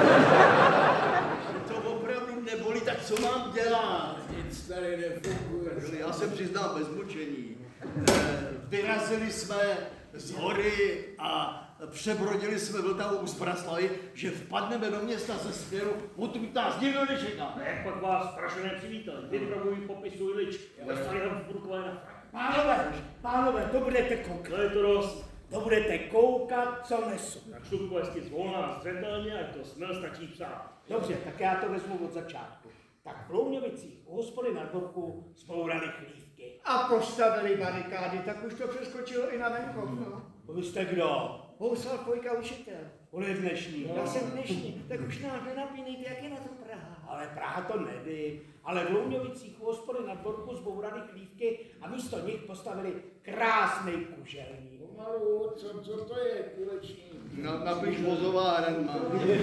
To opravdu nebolí, tak co mám dělat? Nic tady nefunguje. Já se přiznám bez mučení. Vyrazili jsme z hory a přebrodili jsme Vltavu z Braslavy, že vpadneme do města ze směru, odtud nás nikdo nečeká. Jak pak vás strašně přivítali. Vypravují, popisují lič. Dostali tam vbrukové na frak. Pánové, pánové, to budete koukat. To je to dost. To budete koukat, co nesu. Tak šlupku hezky zvolná a zřetelně, ať to smel stačí psát. Dobře, tak já to vezmu od začátku. Tak v Louňovicích u hospody na dvorku zbourali chlívky. A postavili barikády, tak už to přeskočilo i na venkov, no. Vy jste kdo? Housal Pojka učitel. On je dnešní. Já jsem dnešní. Tak už nás nenapínejte, jak je na to Praha. Ale Praha to neví. Ale v Louňovicích u hospody na dvorku zbourali chlívky a místo nich postavili krásný kuželník. Pomalu, co, co to je, kuleční? Na, napiš vozováren mám.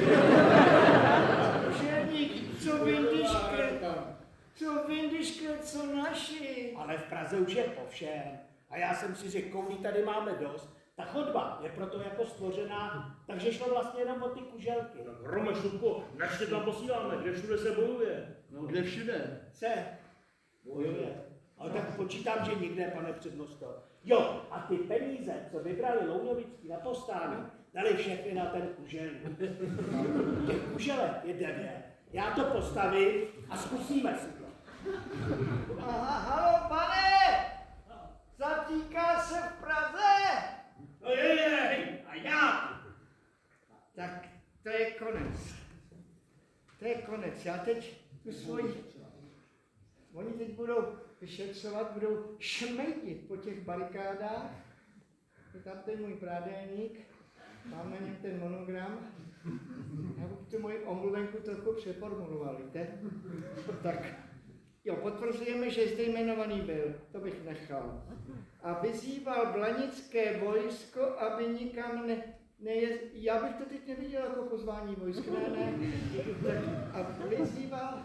Kuželník, co Vindyškret, co Vindyškret, co naši. Ale v Praze už je po všem. A já jsem si řekl, koulí tady máme dost. Ta chodba je proto jako stvořená, takže šlo vlastně jenom o ty kuželky. Tak Rome, šlupko, načte tam posíláme, kde všude se bojuje. No kde všude? Se bojuje. Ale tak počítám, že nikde, pane přednosto. Jo, a ty peníze, co vybrali Louňovický na povstání, dali všechny na ten kuželník. Těch kuželek je devět. Já to postavím a zkusíme si to. Aha, halo, pane! Zatýká se v Praze! No je, je, a já! Tak to je konec. To je konec. Já teď tu svoji... Oni teď budou vyšetřovat, budou šmejdit po těch barikádách. Je tam ten můj prádelník, mám na něm ten monogram. Já bych tu moji omluvenku trochu přeformuloval, víte? Tak, jo, potvrzujeme, že zde jmenovaný byl, to bych nechal. A vyzýval blanické vojsko, aby nikam ne... nejezd... Já bych to teď neviděl jako pozvání vojsk, ne, ne. Tak, a vyzýval...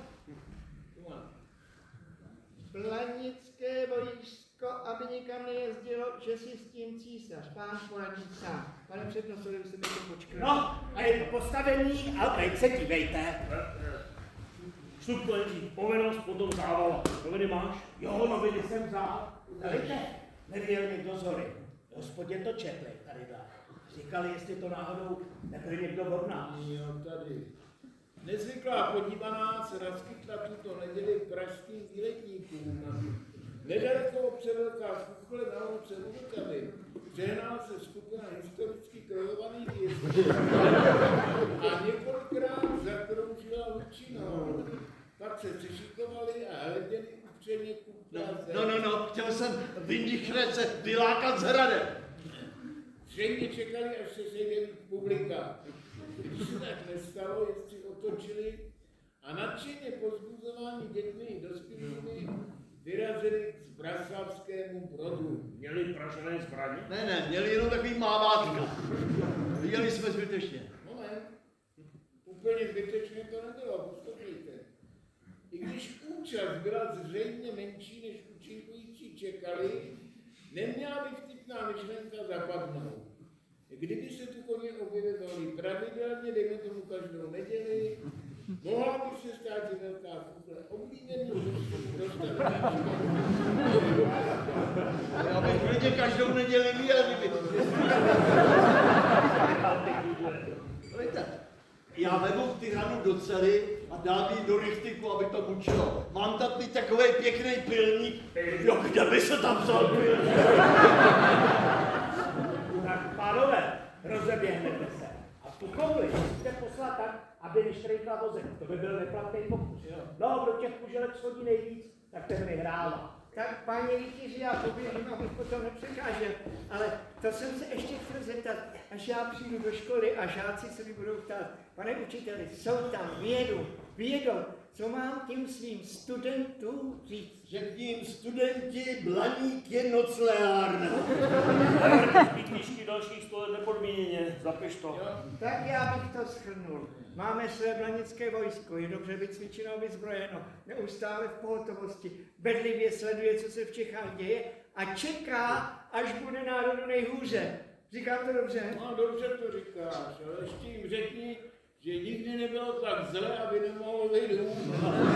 Blanické vojsko, aby nikam nejezdilo, že si s tím císař, pán poradí sám. Pane přednosto, kdyby se mi to počkal. No, a je to postavení, a teď se dívejte. Šlupko, nejdřív povinnost, potom závala. Noviny máš? Jo, noviny jsem vzal. Dejte, nevěl někdo z hory. V hospodě to četli, tady dá. Říkali, jestli to náhodou nebyl někdo od nás. Jo, tady. Nezvyklá podívaná se naskytla tuto neděli pražským výletníkům. Nedaleko obce Velká Skuchle na ulici Vltavy přehnala se skupina historicky krojovaných jezdců a několikrát zakroužila Lučinou. Pak se přešikovali a hleděli upřeně ku Praze. No, no, no, chtěl jsem Vindyškret se vylákat z hradem. Zřejmě čekali, až se sejde publika. Když se tak nestalo, jestli otočili a nadšeně pozbuzování dětmi i dospělými vyrazili k Braslavskému Brodu. Měli Pražané zbraně? Ne, ne, měli jenom takový mávátka. Viděli jsme zbytečně. Moment, úplně zbytečně to nebylo, poslouchejte. I když účast byla zřejmě menší, než účinkující čekali, neměla by vtipná myšlenka zapadnout. Kdyby se tu koně objevovali pravidelně, dejme tomu každou neděli, mohla by se stát i Velká Skuchle oblíbený dostatečný. Já bych klidně každou neděli viděl, kdyby. Já vemu tyranu do dcery a dám jí do rychtyku, aby to mučilo. Mám tam teď takový pěkný pilník. Jo, kde by se tam vzal pilník? Tak pánové, rozeběhnete se. A tu kouli musíte poslat tak, aby vyštrejkla vozek. To by byl neplatný pokus. No, kdo těch kuželek schodí nejvíc, tak ten vyhrává. Tak, páni rytíři, já poběžím, abych potom nepřekážel, ale to jsem se ještě chtěl zeptat, až já přijdu do školy a žáci se mi budou ptát, pane učiteli, jsou tam, vyjedu, vyjedou, co mám tím svým studentům říct? Že tím studenti Blaník je nocleárna. Zbytničky dalších sto let nepodmíněně, zapiš to. Tak já bych to shrnul. Máme své blanické vojsko, je dobře vycvičeno, vyzbrojeno, neustále v pohotovosti, bedlivě sleduje, co se v Čechách děje a čeká, až bude národu nejhůře. Říkám to dobře? No dobře to říkáš, ale ještě jim řekni, že nikdy nebylo tak zle, aby nemohlo být hůř.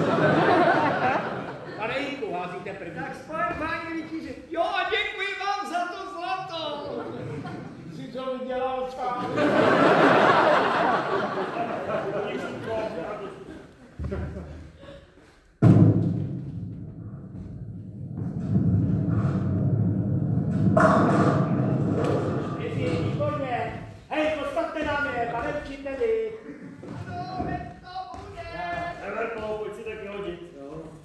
Pane Jinku, házíte první. Tak spojen páni rytíři. Jo a děkuji vám za to zlato. Si to vydělal sám. Výborně. Hej, postavte nám je, pane učiteli. Ano, hned to bude. Everko, pojď si taky hodit.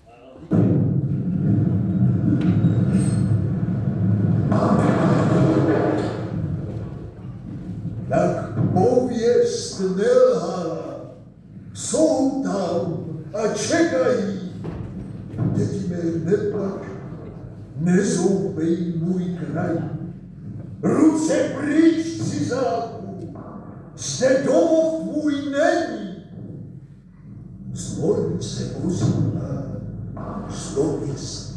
Tak pověst nelhala, jsou tam a čekají. Děti mé, neplač, nezoupej můj kraj. Ruce pryč, cizáku, zde domov tvůj není. Zvolím se ozývá, sto měst